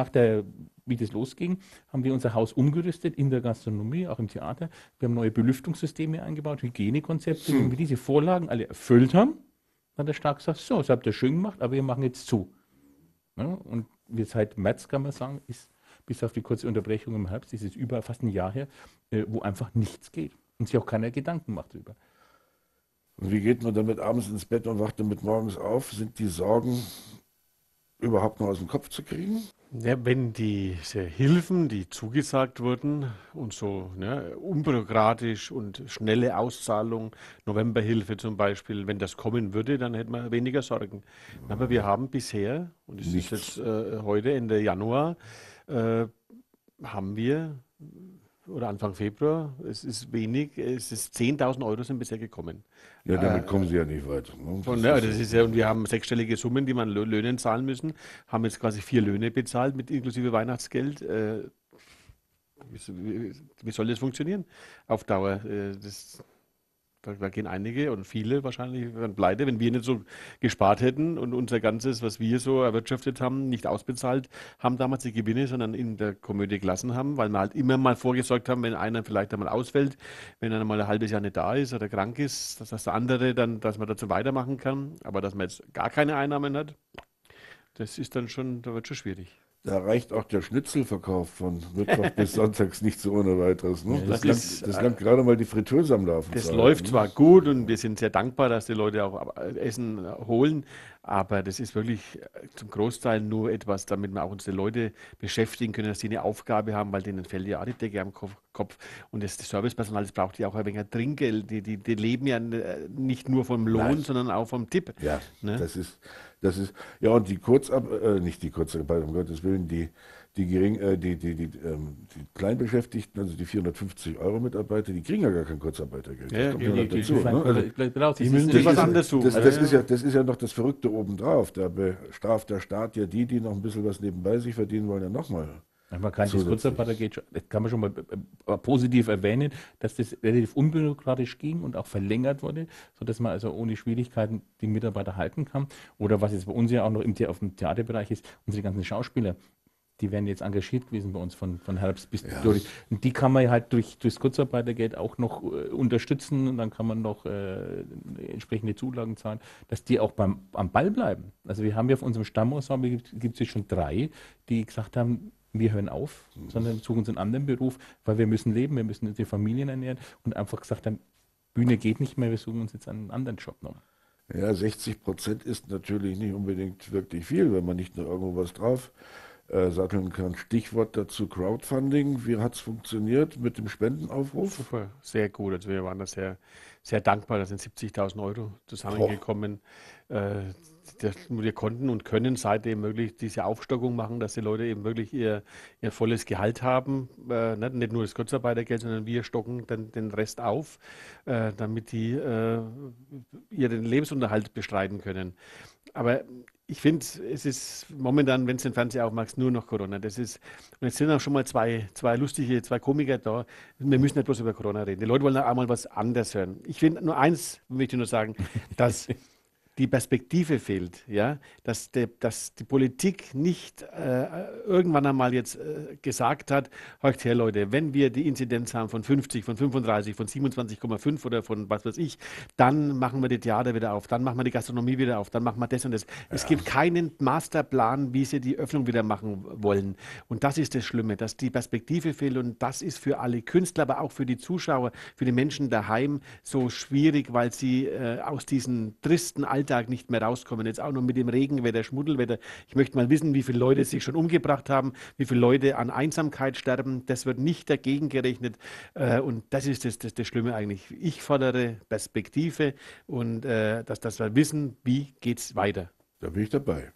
Speaker 3: wie das losging, haben wir unser Haus umgerüstet in der Gastronomie, auch im Theater. Wir haben neue Belüftungssysteme eingebaut, Hygienekonzepte. Wenn wir diese Vorlagen alle erfüllt haben, hat der Stark gesagt, so, das habt ihr schön gemacht, aber wir machen jetzt zu. Ja, und wir seit März, kann man sagen, ist bis auf die kurze Unterbrechung im Herbst, ist es über fast ein Jahr her, wo einfach nichts geht. Und sich auch keiner Gedanken macht darüber.
Speaker 1: Und wie geht man damit abends ins Bett und wacht damit morgens auf? Sind die Sorgen überhaupt noch aus dem Kopf zu kriegen?
Speaker 2: Ja, wenn diese Hilfen, die zugesagt wurden und so ne, unbürokratisch und schnelle Auszahlung, Novemberhilfe zum Beispiel, wenn das kommen würde, dann hätten wir weniger Sorgen. Aber wir haben bisher, und es ist
Speaker 1: Nichts.
Speaker 2: jetzt heute Ende Januar, äh, haben wir oder Anfang Februar. Es ist wenig. Es ist 10.000 Euro sind bisher gekommen.
Speaker 1: Ja, damit kommen sie ja nicht weit. Ne?
Speaker 2: Das ist ja, und wir haben sechsstellige Summen, die man Löhnen zahlen müssen. Haben jetzt quasi 4 Löhne bezahlt mit inklusive Weihnachtsgeld. Wie soll das funktionieren auf Dauer? Da gehen einige und viele wahrscheinlich werden pleite, wenn wir nicht so gespart hätten und unser Ganzes, was wir so erwirtschaftet haben, nicht ausbezahlt haben damals die Gewinne, sondern in der Komödie gelassen haben, weil wir halt immer mal vorgesorgt haben, wenn einer vielleicht einmal ausfällt, wenn einer mal ein halbes Jahr nicht da ist oder krank ist, dass der andere dann, dass man dazu weitermachen kann. Aber dass man jetzt gar keine Einnahmen hat, das ist dann schon, da wird schon schwierig.
Speaker 1: Da reicht auch der Schnitzelverkauf von Mittwoch bis Sonntags nicht so ohne weiteres. Ne? Das langt gerade mal die Fritteuse am Laufen
Speaker 2: Das
Speaker 1: zu
Speaker 2: läuft
Speaker 1: halten,
Speaker 2: zwar gut und wir sind sehr dankbar, dass die Leute auch Essen holen, aber das ist wirklich zum Großteil nur etwas, damit wir auch unsere Leute beschäftigen können, dass sie eine Aufgabe haben, weil denen fällt ja auch die Decke am Kopf. Und das Servicepersonal, das braucht ja auch ein wenig Trinkgeld. Die leben ja nicht nur vom Lohn,
Speaker 1: Nein.
Speaker 2: sondern auch vom Tipp.
Speaker 1: Ja,
Speaker 2: Ne?
Speaker 1: ja, und nicht die Kurzarbeit, um Gottes Willen, die Kleinbeschäftigten, also die 450-Euro-Mitarbeiter, die kriegen ja gar kein Kurzarbeitergeld. Das
Speaker 2: Ja,
Speaker 1: kommt ja noch dazu. Ne?
Speaker 3: Genau,
Speaker 2: Die müssen sich was anderes suchen.
Speaker 1: Das ist ja noch das Verrückte obendrauf. Da bestraft der Staat ja die noch ein bisschen was nebenbei sich verdienen wollen, ja nochmal.
Speaker 3: Man kann das
Speaker 1: zusätzlich.
Speaker 3: Kurzarbeitergeld, das kann man schon mal positiv erwähnen, dass das relativ unbürokratisch ging und auch verlängert wurde, sodass man also ohne Schwierigkeiten die Mitarbeiter halten kann. Oder was jetzt bei uns ja auch noch auf dem Theaterbereich ist, unsere ganzen Schauspieler, die werden jetzt engagiert gewesen bei uns von Herbst bis durch. Und die kann man halt durchs Kurzarbeitergeld auch noch unterstützen und dann kann man noch entsprechende Zulagen zahlen, dass die auch am Ball bleiben. Also wir haben ja auf unserem Stammensemble gibt es ja schon 3, die gesagt haben, wir hören auf, sondern suchen uns einen anderen Beruf, weil wir müssen leben, wir müssen unsere Familien ernähren und einfach gesagt haben, Bühne geht nicht mehr, wir suchen uns jetzt einen anderen Job noch.
Speaker 1: Ja, 60% ist natürlich nicht unbedingt wirklich viel, wenn man nicht nur irgendwo was drauf satteln kann. Stichwort dazu Crowdfunding. Wie hat es funktioniert mit dem Spendenaufruf?
Speaker 2: Super, sehr gut. Also wir waren da sehr, sehr dankbar. Da sind 70.000 Euro zusammengekommen. Wir konnten und können seitdem wirklich diese Aufstockung machen, dass die Leute eben wirklich ihr volles Gehalt haben. Nicht nur das Kurzarbeitergeld, sondern wir stocken dann den Rest auf, damit die ihren Lebensunterhalt bestreiten können. Aber ich finde, es ist momentan, wenn du den Fernseher aufmachst, nur noch Corona. Und jetzt sind auch schon mal zwei Komiker da. Wir müssen nicht bloß über Corona reden. Die Leute wollen auch mal was anderes hören. Ich finde, nur eins möchte ich nur sagen, dass die Perspektive fehlt, ja, dass die Politik nicht irgendwann einmal jetzt gesagt hat, hört her Leute, wenn wir die Inzidenz haben von 50, von 35, von 27,5 oder von was weiß ich, dann machen wir die Theater wieder auf, dann machen wir die Gastronomie wieder auf, dann machen wir das und das. Es gibt keinen Masterplan, wie sie die Öffnung wieder machen wollen. Und das ist das Schlimme, dass die Perspektive fehlt und das ist für alle Künstler, aber auch für die Zuschauer, für die Menschen daheim so schwierig, weil sie aus diesem tristen Alltag nicht mehr rauskommen. Jetzt auch noch mit dem Regenwetter, Schmuddelwetter. Ich möchte mal wissen, wie viele Leute sich schon umgebracht haben, wie viele Leute an Einsamkeit sterben. Das wird nicht dagegen gerechnet. Und das ist das Schlimme eigentlich. Ich fordere Perspektive und dass wir wissen, wie geht es weiter.
Speaker 1: Da bin ich dabei.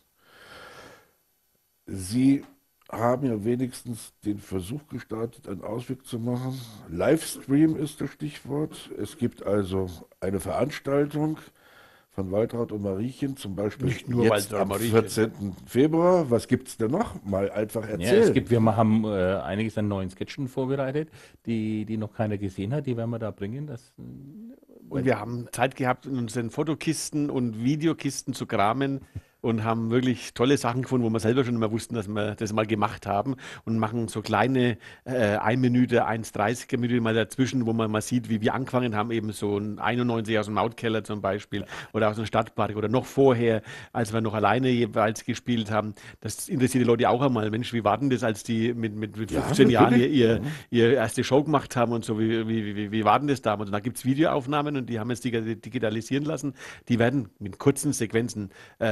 Speaker 1: Sie haben ja wenigstens den Versuch gestartet, einen Ausweg zu machen. Livestream ist das Stichwort. Es gibt also eine Veranstaltung von Waltraud und Mariechen, zum Beispiel
Speaker 2: Nicht nur
Speaker 1: jetzt
Speaker 2: Waltraud
Speaker 1: am
Speaker 2: und Mariechen.
Speaker 1: 14. Februar. Was gibt es denn noch? Mal einfach
Speaker 3: Ja,
Speaker 1: erzählen.
Speaker 3: wir haben einiges an neuen Sketchen vorbereitet, die noch keiner gesehen hat, die werden wir da bringen.
Speaker 2: Und wir haben Zeit gehabt, in unseren Fotokisten und Videokisten zu kramen und haben wirklich tolle Sachen gefunden, wo wir selber schon immer wussten, dass wir das mal gemacht haben und machen so kleine 1 Minute, 1,30er Minute mal dazwischen, wo man mal sieht, wie wir angefangen haben, eben so ein 91 aus dem Mautkeller zum Beispiel oder aus dem Stadtpark oder noch vorher, als wir noch alleine jeweils gespielt haben. Das interessiert die Leute auch einmal. Mensch, wie war denn das, als die mit 15 Jahren ihr erste Show gemacht haben und so, wie war denn das damals? Und da gibt es Videoaufnahmen und die haben jetzt digitalisieren lassen. Die werden mit kurzen Sequenzen eingespielt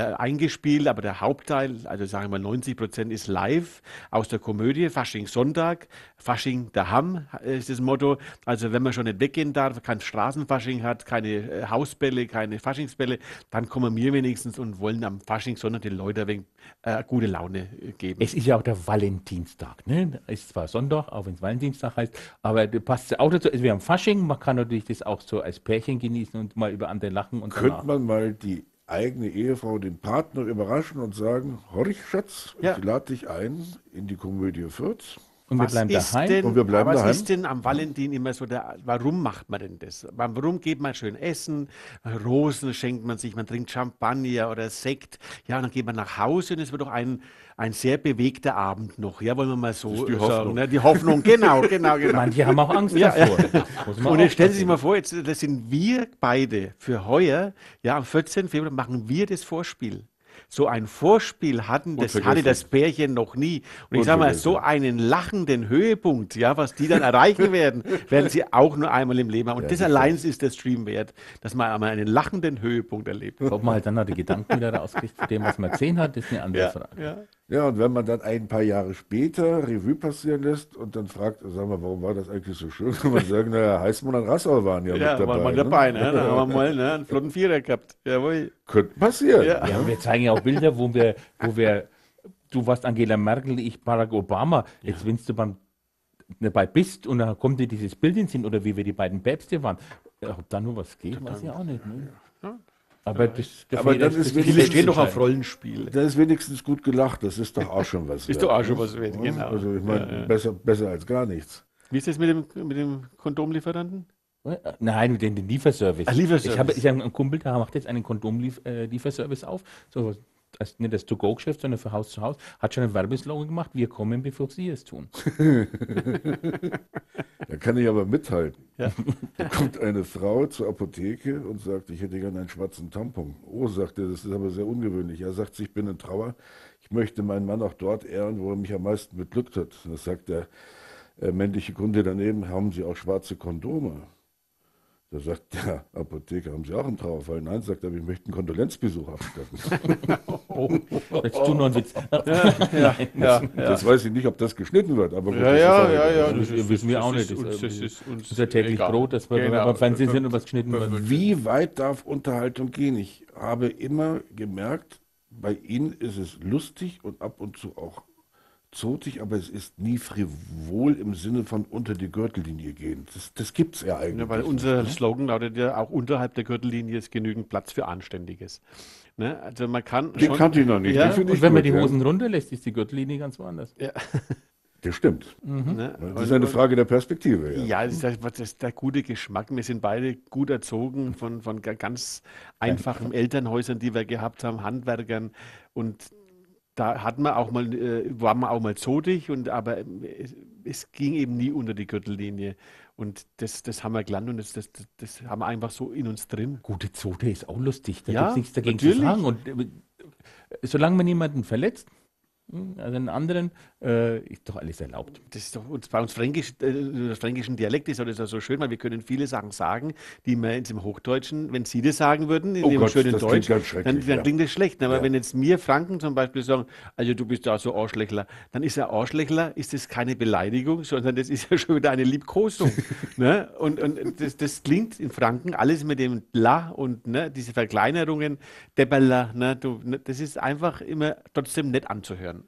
Speaker 2: eingespielt, aber der Hauptteil, also sagen wir mal 90% ist live aus der Komödie. Fasching Sonntag, Fasching daheim ist das Motto. Also wenn man schon nicht weggehen darf, kein Straßenfasching hat, keine Hausbälle, keine Faschingsbälle, dann kommen wir wenigstens und wollen am Fasching Sonntag den Leuten ein wenig gute Laune geben.
Speaker 3: Es ist ja auch der Valentinstag, ne? Ist zwar Sonntag, auch wenn es Valentinstag heißt, aber das passt ja auch dazu. Also wir haben Fasching, man kann natürlich das auch so als Pärchen genießen und mal über andere lachen und danach.
Speaker 1: Könnte man mal die eigene Ehefrau, den Partner überraschen und sagen, horch, Schatz,
Speaker 2: Ja.
Speaker 1: ich lade dich ein in die Komödie Fürth.
Speaker 3: Und wir
Speaker 2: Was
Speaker 3: bleiben
Speaker 2: ist
Speaker 3: daheim.
Speaker 2: denn,
Speaker 1: Und wir bleiben
Speaker 2: aber was
Speaker 1: daheim.
Speaker 2: ist denn am Valentin immer so warum macht man denn das? Warum geht man schön essen? Rosen schenkt man sich, man trinkt Champagner oder Sekt. Ja, und dann geht man nach Hause und es wird doch ein sehr bewegter Abend noch. Ja, wollen wir mal so
Speaker 1: ist die
Speaker 2: sagen.
Speaker 1: Hoffnung.
Speaker 2: Ne? Die Hoffnung, genau.
Speaker 3: Manche haben auch Angst
Speaker 2: Ja,
Speaker 3: davor. Das muss man
Speaker 2: Und
Speaker 3: auch
Speaker 2: jetzt stellen Sie sich
Speaker 3: verstehen.
Speaker 2: mal vor, das sind wir beide für heuer, ja, am 14. Februar machen wir das Vorspiel. So ein Vorspiel hatte das
Speaker 1: Unvergesslich.
Speaker 2: Pärchen noch nie. Und ich sage mal, so einen lachenden Höhepunkt, ja, was die dann erreichen werden sie auch nur einmal im Leben haben. Und
Speaker 1: Ja,
Speaker 2: das
Speaker 1: das
Speaker 2: allein ist der Stream wert, dass man einmal einen lachenden Höhepunkt erlebt.
Speaker 3: Ob man halt dann noch die Gedanken wieder rauskriegt zu dem, was man gesehen hat, ist eine andere Frage.
Speaker 2: Ja.
Speaker 1: Ja, und wenn man dann ein paar Jahre später Revue passieren lässt und dann fragt, sag mal, warum war das eigentlich so schön? Kann man sagen, naja, Heißmann und Rassau waren ja,
Speaker 2: Ja,
Speaker 1: mit dabei.
Speaker 2: waren wir
Speaker 1: ne?
Speaker 2: dabei, ne? Da haben wir mal einen flotten Vierer gehabt. Jawohl.
Speaker 1: Könnte passieren.
Speaker 2: Ja.
Speaker 3: Ja, wir zeigen ja auch Bilder, wo wir, du warst Angela Merkel, ich Barack Obama. Jetzt, wenn du dabei bist und dann kommt dir dieses Bild ins Sinn oder wie wir die beiden Päpste waren, ob da nur was geht, weiß ich auch nicht. Ne? Aber
Speaker 1: Aber dann ist
Speaker 2: Viele
Speaker 1: wenigstens
Speaker 2: stehen doch auf Rollenspiele.
Speaker 1: Da ist wenigstens gut gelacht, das ist doch auch schon was.
Speaker 2: Ist
Speaker 1: wert,
Speaker 2: doch auch
Speaker 1: ne?
Speaker 2: schon was wert, genau.
Speaker 1: Also ich meine,
Speaker 2: Ja, ja.
Speaker 1: besser als gar nichts.
Speaker 2: Wie ist das mit dem Kondomlieferanten?
Speaker 3: Nein, mit den Lieferservice.
Speaker 2: Lieferservice.
Speaker 3: Ich habe einen Kumpel, der macht jetzt einen Kondomlieferservice auf. So, nicht das To-Go-Geschäft, sondern für Haus zu Haus. Hat schon einen Werbeslogan gemacht, wir kommen, bevor Sie es tun.
Speaker 1: Da kann ich aber mithalten.
Speaker 2: Ja.
Speaker 1: Da kommt eine Frau zur Apotheke und sagt, ich hätte gerne einen schwarzen Tampon. Oh, sagt er, das ist aber sehr ungewöhnlich. Er sagt, ich bin in Trauer. Ich möchte meinen Mann auch dort ehren, wo er mich am meisten beglückt hat. Das sagt der männliche Kunde daneben, haben Sie auch schwarze Kondome? Da sagt der Apotheker, haben Sie auch einen Trauerfall? Nein, sagt er, aber ich möchte einen Kondolenzbesuch abstatten.
Speaker 3: Oh, jetzt tu noch einen Witz.
Speaker 2: Ja.
Speaker 1: Das weiß ich nicht, ob das geschnitten wird, aber gut,
Speaker 2: Ja,
Speaker 1: das
Speaker 2: ja,
Speaker 1: ist auch
Speaker 2: ja,
Speaker 1: egal.
Speaker 2: ja.
Speaker 3: Das wissen wir auch nicht. Das ist ja täglich Brot, dass wir
Speaker 2: Genau.
Speaker 3: beim Fernsehen sind und was geschnitten wird.
Speaker 1: Wie weit darf Unterhaltung gehen? Ich habe immer gemerkt, bei Ihnen ist es lustig und ab und zu auch zotig, aber es ist nie frivol im Sinne von unter die Gürtellinie gehen. Das gibt es ja eigentlich.
Speaker 2: Ja, weil
Speaker 1: nicht,
Speaker 2: unser
Speaker 1: ne?
Speaker 2: Slogan lautet ja, auch unterhalb der Gürtellinie ist genügend Platz für Anständiges. Ne? Also man kann
Speaker 1: Den
Speaker 2: schon,
Speaker 1: kannte ich noch nicht.
Speaker 2: Ja,
Speaker 1: Den finde ich
Speaker 3: Und wenn man
Speaker 1: gut,
Speaker 3: die
Speaker 1: ja.
Speaker 3: Hosen runterlässt, ist die Gürtellinie ganz woanders.
Speaker 2: ja,
Speaker 1: Das stimmt.
Speaker 2: ne?
Speaker 1: Das ist eine Frage der Perspektive. Ja.
Speaker 2: Ja, das ist der gute Geschmack. Wir sind beide gut erzogen von ganz einfachen Elternhäusern, die wir gehabt haben, Handwerkern. Und da hat man auch mal, war man auch mal zotig, aber es ging eben nie unter die Gürtellinie. Und das haben wir gelernt und das haben wir einfach so in uns drin.
Speaker 3: Gute Zote ist auch lustig, da
Speaker 2: Ja,
Speaker 3: gibt es nichts dagegen
Speaker 2: natürlich.
Speaker 3: zu sagen. Und solange man niemanden verletzt, also einen anderen, ist doch alles erlaubt.
Speaker 2: Das ist doch bei uns das fränkischen Dialekt ist das so schön, weil wir können viele Sachen sagen, die man jetzt im Hochdeutschen, wenn Sie das sagen würden, in
Speaker 1: Oh
Speaker 2: dem
Speaker 1: Gott,
Speaker 2: schönen
Speaker 1: das
Speaker 2: Deutsch,
Speaker 1: klingt ganz schrecklich,
Speaker 2: dann
Speaker 1: ja.
Speaker 2: klingt das schlecht. Aber
Speaker 1: Ja.
Speaker 2: wenn jetzt mir Franken zum Beispiel sagen, also du bist da so Arschlöchler, dann ist ja Arschlöchler, ist das keine Beleidigung, sondern das ist ja schon wieder eine Liebkosung. Ne? Und das klingt in Franken alles mit dem La und ne, diese Verkleinerungen, Depperler, ne, das ist einfach immer trotzdem nett anzuhören.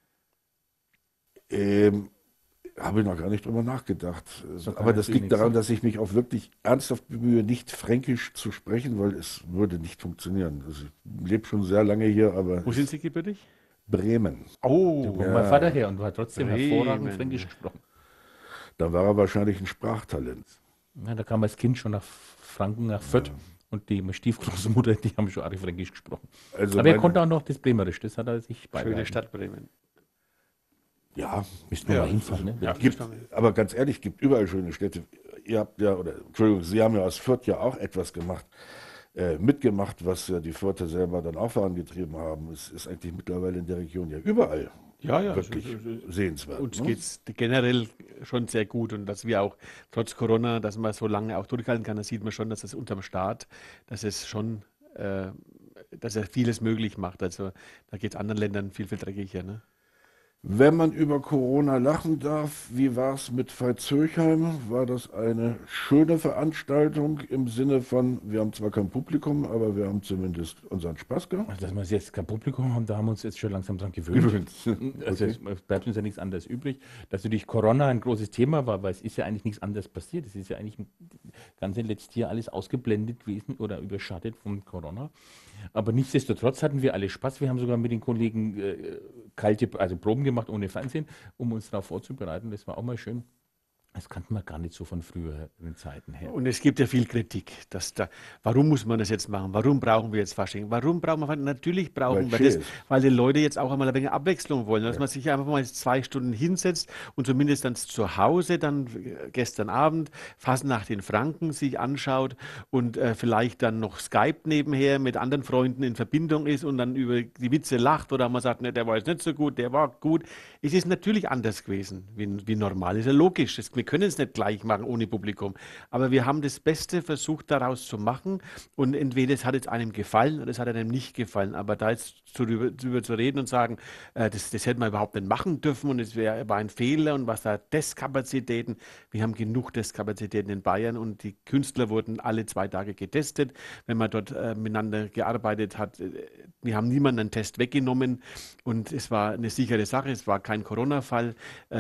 Speaker 1: Habe ich noch gar nicht drüber nachgedacht.
Speaker 3: So kann
Speaker 1: Aber
Speaker 3: es
Speaker 1: das
Speaker 3: eh
Speaker 1: liegt
Speaker 3: nichts
Speaker 1: daran,
Speaker 3: sein.
Speaker 1: dass ich mich auch wirklich ernsthaft bemühe, nicht Fränkisch zu sprechen, weil es würde nicht funktionieren. Also ich lebe schon sehr lange hier, aber
Speaker 2: Wo sind Sie gebürtig?
Speaker 1: Bremen.
Speaker 2: Oh,
Speaker 3: Wo mein Vater her und du hast trotzdem
Speaker 2: Bremen.
Speaker 3: hervorragend Fränkisch gesprochen.
Speaker 1: Da war er wahrscheinlich ein Sprachtalent.
Speaker 3: Ja, da kam als Kind schon nach Franken, nach Fürth. Und die Stiefgroßmutter, die haben schon alle Fränkisch gesprochen.
Speaker 1: Also
Speaker 3: Aber er
Speaker 1: meine-
Speaker 3: konnte auch noch das Bremerisch, das hat er sich
Speaker 2: schöne
Speaker 3: beibehalten.
Speaker 2: Stadt Bremen.
Speaker 1: Ja,
Speaker 3: Müssten wir
Speaker 2: Ja,
Speaker 3: mal hinfahren, ne?
Speaker 2: ja.
Speaker 1: gibt, aber ganz ehrlich, gibt überall schöne Städte. Ihr habt ja, oder Entschuldigung, Sie haben ja aus Fürth ja auch etwas gemacht, mitgemacht, was ja die Fürther selber dann auch vorangetrieben haben. Es ist eigentlich mittlerweile in der Region ja überall
Speaker 2: Ja,
Speaker 1: wirklich sehenswert.
Speaker 2: uns
Speaker 1: ne?
Speaker 2: geht es generell schon sehr gut und dass wir auch trotz Corona, dass man so lange auch durchhalten kann, da sieht man schon, dass es unterm Staat, dass es schon dass er vieles möglich macht. Also da geht es anderen Ländern viel, viel dreckiger. Ne?
Speaker 1: Wenn man über Corona lachen darf, wie war es mit Veitshöchheim? War das eine schöne Veranstaltung im Sinne von, wir haben zwar kein Publikum, aber wir haben zumindest unseren Spaß gehabt?
Speaker 3: Also, dass wir jetzt kein Publikum haben, da haben wir uns jetzt schon langsam dran gewöhnt. Also
Speaker 1: Okay.
Speaker 3: es bleibt uns ja nichts anderes übrig. Dass natürlich Corona ein großes Thema war, weil es ist ja eigentlich nichts anderes passiert. Es ist ja eigentlich ganze letztes Jahr alles ausgeblendet gewesen oder überschattet von Corona. Aber nichtsdestotrotz hatten wir alle Spaß. Wir haben sogar mit den Kollegen also Proben gemacht ohne Fernsehen, um uns darauf vorzubereiten. Das war auch mal schön. Das kannten wir gar nicht so von früheren Zeiten her.
Speaker 2: Und es gibt ja viel Kritik. Warum muss man das jetzt machen? Warum brauchen wir jetzt Fasching? Warum brauchen wir Fasching? Natürlich brauchen wir
Speaker 1: schön
Speaker 2: das,
Speaker 1: ist.
Speaker 2: weil die Leute jetzt auch einmal ein wenig Abwechslung wollen. Dass man sich einfach mal 2 Stunden hinsetzt und zumindest dann zu Hause, dann gestern Abend, Fasnacht in Franken sich anschaut und vielleicht dann noch Skype nebenher mit anderen Freunden in Verbindung ist und dann über die Witze lacht oder man sagt, ne, der war jetzt nicht so gut, der war gut. Es ist natürlich anders gewesen, wie normal. Ist ja logisch. Wir können es nicht gleich machen ohne Publikum. Aber wir haben das Beste versucht daraus zu machen und entweder es hat jetzt einem gefallen oder es hat einem nicht gefallen. Aber da jetzt drüber zu reden und sagen, das hätte man überhaupt nicht machen dürfen und war ein Fehler und was da Testkapazitäten, wir haben genug Testkapazitäten in Bayern und die Künstler wurden alle 2 Tage getestet, wenn man dort miteinander gearbeitet hat. Wir haben niemanden einen Test weggenommen und es war eine sichere Sache, es war kein Corona-Fall.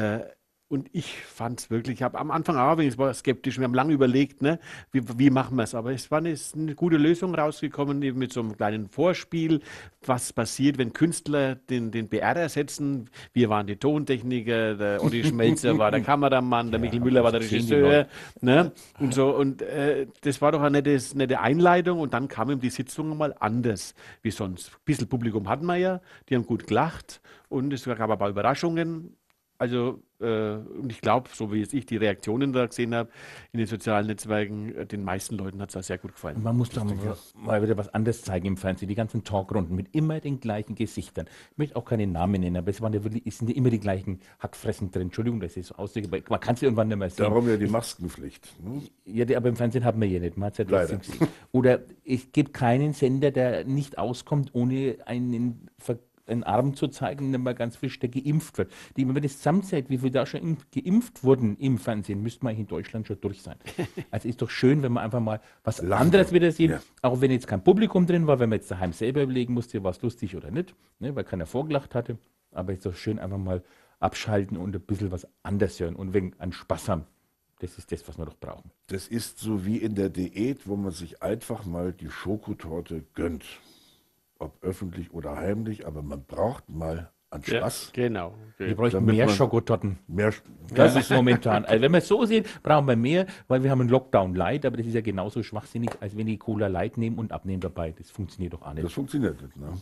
Speaker 2: Und ich fand es wirklich, ich habe am Anfang auch, ich war skeptisch, wir haben lange überlegt, ne, wie machen wir es, aber es war ist eine gute Lösung rausgekommen, eben mit so einem kleinen Vorspiel, was passiert, wenn Künstler den BR ersetzen. Wir waren die Tontechniker, der Olli Schmelzer war der Kameramann, der Michael Müller war der
Speaker 3: sehen die
Speaker 2: Regisseur, ne, und so, und das war doch eine nette Einleitung und dann kam eben die Sitzung mal anders wie sonst. Ein bisschen Publikum hatten wir ja, die haben gut gelacht und es gab ein paar Überraschungen. Also, und ich glaube, so wie jetzt ich die Reaktionen da gesehen habe in den sozialen Netzwerken, den meisten Leuten hat es da sehr gut gefallen.
Speaker 3: Man muss da mal wieder was anderes zeigen im Fernsehen. Die ganzen Talkrunden mit immer den gleichen Gesichtern. Ich möchte auch keine Namen nennen, aber es sind ja immer die gleichen Hackfressen drin. Entschuldigung, dass ich so ausdrücke, aber man kann es irgendwann nicht mehr sehen.
Speaker 1: Darum ja die Maskenpflicht. Ne?
Speaker 3: Ja, aber im Fernsehen haben wir ja nicht. Man hat's ja trotzdem
Speaker 1: Leider.
Speaker 3: gesehen. Oder es gibt keinen Sender, der nicht auskommt, ohne einen Arm zu zeigen, nicht mal ganz frisch, der geimpft wird. Wenn man das zusammenzählt, wie viele da schon geimpft wurden im Fernsehen, müsste man in Deutschland schon durch sein. Also ist doch schön, wenn man einfach mal was
Speaker 1: Lachen.
Speaker 3: anderes wieder sieht,
Speaker 1: Ja.
Speaker 3: auch wenn jetzt kein Publikum drin war, wenn man jetzt daheim selber überlegen musste, war es lustig oder nicht, ne, weil keiner vorgelacht hatte. Aber es ist doch schön, einfach mal abschalten und ein bisschen was anderes hören und wegen an Spaß haben. Das ist das, was wir doch brauchen.
Speaker 1: Das ist so wie in der Diät, wo man sich einfach mal die Schokotorte gönnt. Ob öffentlich oder heimlich, aber man braucht mal an Spaß.
Speaker 2: Genau.
Speaker 3: Wir bräuchten
Speaker 1: Damit
Speaker 3: mehr
Speaker 1: man-
Speaker 3: Schokotorten.
Speaker 1: Mehr,
Speaker 3: Das ist momentan. Also wenn wir es so sehen, brauchen wir mehr, weil wir haben einen Lockdown Light, aber das ist ja genauso schwachsinnig, als wenn die Cola Light nehmen und abnehmen dabei. Das funktioniert doch auch
Speaker 1: das
Speaker 3: nicht.
Speaker 1: funktioniert nicht. Ne?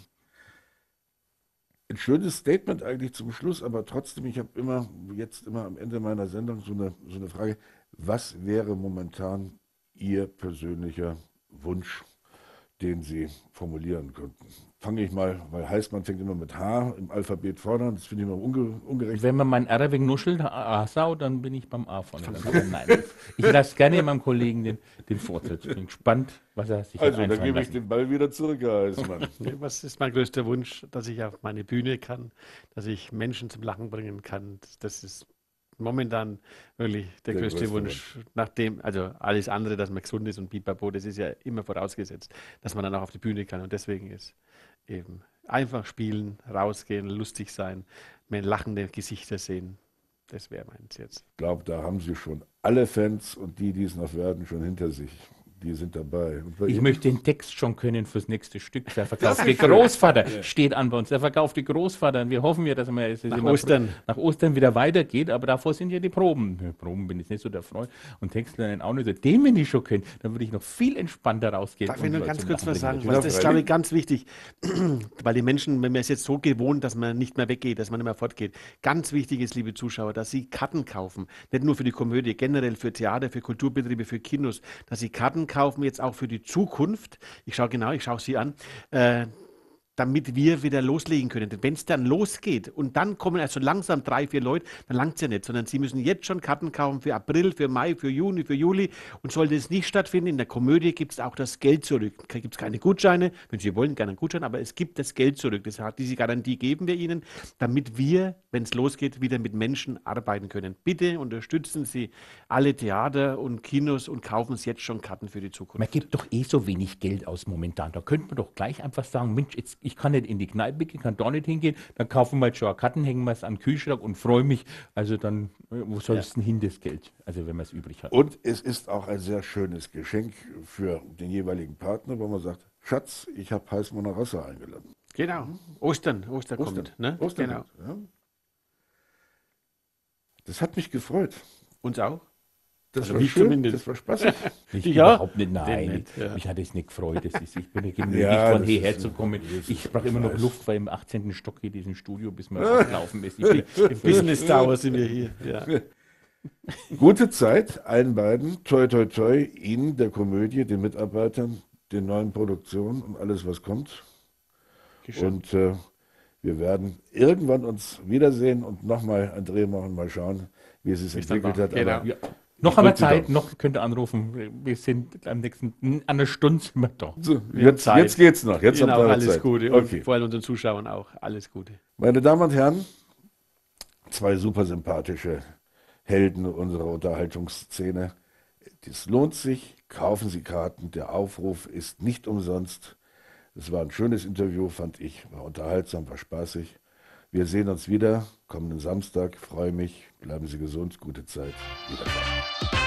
Speaker 1: Ein schönes Statement eigentlich zum Schluss, aber trotzdem, ich habe immer am Ende meiner Sendung so eine Frage, was wäre momentan Ihr persönlicher Wunsch, den Sie formulieren könnten? Fange ich mal, weil Heißmann fängt immer mit H im Alphabet vorne an, das finde ich immer ungerecht.
Speaker 3: Wenn man mein R wegen nuschelt, A-Sau, dann bin ich beim A vorne. Aber nein, ich lasse gerne meinem Kollegen den Vortritt. Ich bin gespannt, was er sich hat
Speaker 1: Also, dann
Speaker 3: einfallen
Speaker 1: gebe ich
Speaker 3: lassen.
Speaker 1: den Ball wieder zurück, Herr Heißmann.
Speaker 2: Was ist mein größter Wunsch, dass ich auf meine Bühne kann, dass ich Menschen zum Lachen bringen kann. Das ist momentan wirklich der
Speaker 1: Der
Speaker 2: größte
Speaker 1: größte
Speaker 2: Wunsch. Nachdem, also alles andere, dass man gesund ist und pipapo, das ist ja immer vorausgesetzt, dass man dann auch auf die Bühne kann. Und deswegen ist eben einfach spielen, rausgehen, lustig sein, mehr lachende Gesichter sehen. Das wäre meins jetzt.
Speaker 1: Ich glaube, da haben Sie schon alle Fans und die es noch werden, schon hinter sich. Die sind dabei. Und bei
Speaker 3: Ich
Speaker 1: Ihnen?
Speaker 3: möchte den Text schon können fürs nächste Stück. Der verkaufte Großvater steht an bei uns. Der verkaufte Großvater. Und wir hoffen ja, dass es
Speaker 2: Nach
Speaker 3: immer
Speaker 2: Ostern.
Speaker 3: nach Ostern wieder weitergeht. Aber davor sind ja die Proben. Ja, Proben bin ich nicht so der Freund. Und Textlernen auch nicht so. Den, wenn ich schon könnte, dann würde ich noch viel entspannter rausgehen.
Speaker 2: Darf ich
Speaker 3: und
Speaker 2: nur
Speaker 3: Leute
Speaker 2: ganz
Speaker 3: zum
Speaker 2: kurz
Speaker 3: Lachen
Speaker 2: was sagen?
Speaker 3: bringen.
Speaker 2: Weil
Speaker 1: Ja,
Speaker 2: das ist,
Speaker 1: freilich.
Speaker 2: glaube ich, ganz wichtig. Weil die Menschen, man ist jetzt so gewohnt, dass man nicht mehr weggeht, dass man nicht mehr fortgeht. Ganz wichtig ist, liebe Zuschauer, dass Sie Karten kaufen. Nicht nur für die Komödie, generell für Theater, für Kulturbetriebe, für Kinos. Dass Sie Karten kaufen, jetzt auch für die Zukunft. Ich schaue Sie an. damit wir wieder loslegen können. Wenn es dann losgeht und dann kommen also langsam 3, 4 Leute, dann langt es ja nicht, sondern Sie müssen jetzt schon Karten kaufen für April, für Mai, für Juni, für Juli. Und sollte es nicht stattfinden, in der Komödie gibt es auch das Geld zurück. Da gibt es keine Gutscheine, wenn Sie wollen, gerne einen Gutschein, aber es gibt das Geld zurück. Diese Garantie geben wir Ihnen, damit wir, wenn es losgeht, wieder mit Menschen arbeiten können. Bitte unterstützen Sie alle Theater und Kinos und kaufen Sie jetzt schon Karten für die Zukunft.
Speaker 3: Man gibt doch eh so wenig Geld aus momentan. Da könnte man doch gleich einfach sagen, Mensch, ich kann nicht in die Kneipe gehen, kann da nicht hingehen, dann kaufen wir jetzt schon Karten, hängen wir es an den Kühlschrank und freue mich. Also dann, wo soll es denn hin, das Geld? Also wenn man es übrig hat.
Speaker 1: Und es ist auch ein sehr schönes Geschenk für den jeweiligen Partner, wo man sagt, Schatz, ich habe Heißmoner Rossa eingeladen.
Speaker 2: Genau, Ostern kommt. Ne?
Speaker 1: Ostern
Speaker 2: Genau.
Speaker 1: kommt, ja. Das hat mich gefreut.
Speaker 2: Uns auch?
Speaker 1: Das
Speaker 2: Also
Speaker 1: war
Speaker 2: mich
Speaker 1: schön,
Speaker 2: zumindest.
Speaker 1: das war spaßig.
Speaker 3: Ich
Speaker 2: Ja.
Speaker 3: überhaupt nicht, nein.
Speaker 2: Nicht, ja.
Speaker 3: Mich hat es nicht gefreut. Ich bin ja genötigt
Speaker 1: Ja,
Speaker 3: worden,
Speaker 1: das
Speaker 3: hierher
Speaker 1: ist-
Speaker 3: zu kommen.
Speaker 1: das
Speaker 3: Ich
Speaker 1: ist-
Speaker 3: brauche
Speaker 1: ich
Speaker 3: immer noch
Speaker 1: weiß.
Speaker 3: Luft, weil im 18. Stock hier diesen Studio, bis man laufen ist.
Speaker 2: Im Business Tower sind wir hier. Ja.
Speaker 1: Gute Zeit allen beiden. Toi, toi, toi. Ihnen, der Komödie, den Mitarbeitern, den neuen Produktionen und alles, was kommt. Und wir werden irgendwann uns wiedersehen und nochmal ein Dreh machen, mal schauen, wie es sich
Speaker 2: Wie es dann
Speaker 1: entwickelt
Speaker 2: war.
Speaker 1: hat.
Speaker 2: Genau.
Speaker 1: Aber
Speaker 3: Ja. Noch haben wir
Speaker 1: drück die
Speaker 3: Zeit,
Speaker 1: Daumen.
Speaker 3: noch könnt ihr anrufen. Wir sind an einer Stunde sind wir da.
Speaker 1: so,
Speaker 2: Wir haben
Speaker 1: jetzt,
Speaker 2: Zeit.
Speaker 1: jetzt geht's noch. Jetzt
Speaker 2: Ihnen
Speaker 1: habt
Speaker 2: auch
Speaker 1: ihr
Speaker 2: alles
Speaker 1: Zeit.
Speaker 2: Gute und
Speaker 1: Okay.
Speaker 2: vor allem unseren Zuschauern auch alles Gute.
Speaker 1: Meine Damen und Herren, zwei super sympathische Helden unserer Unterhaltungsszene. Das lohnt sich. Kaufen Sie Karten. Der Aufruf ist nicht umsonst. Es war ein schönes Interview, fand ich. War unterhaltsam, war spaßig. Wir sehen uns wieder kommenden Samstag. Freue mich. Bleiben Sie gesund. Gute Zeit. Wiedersehen.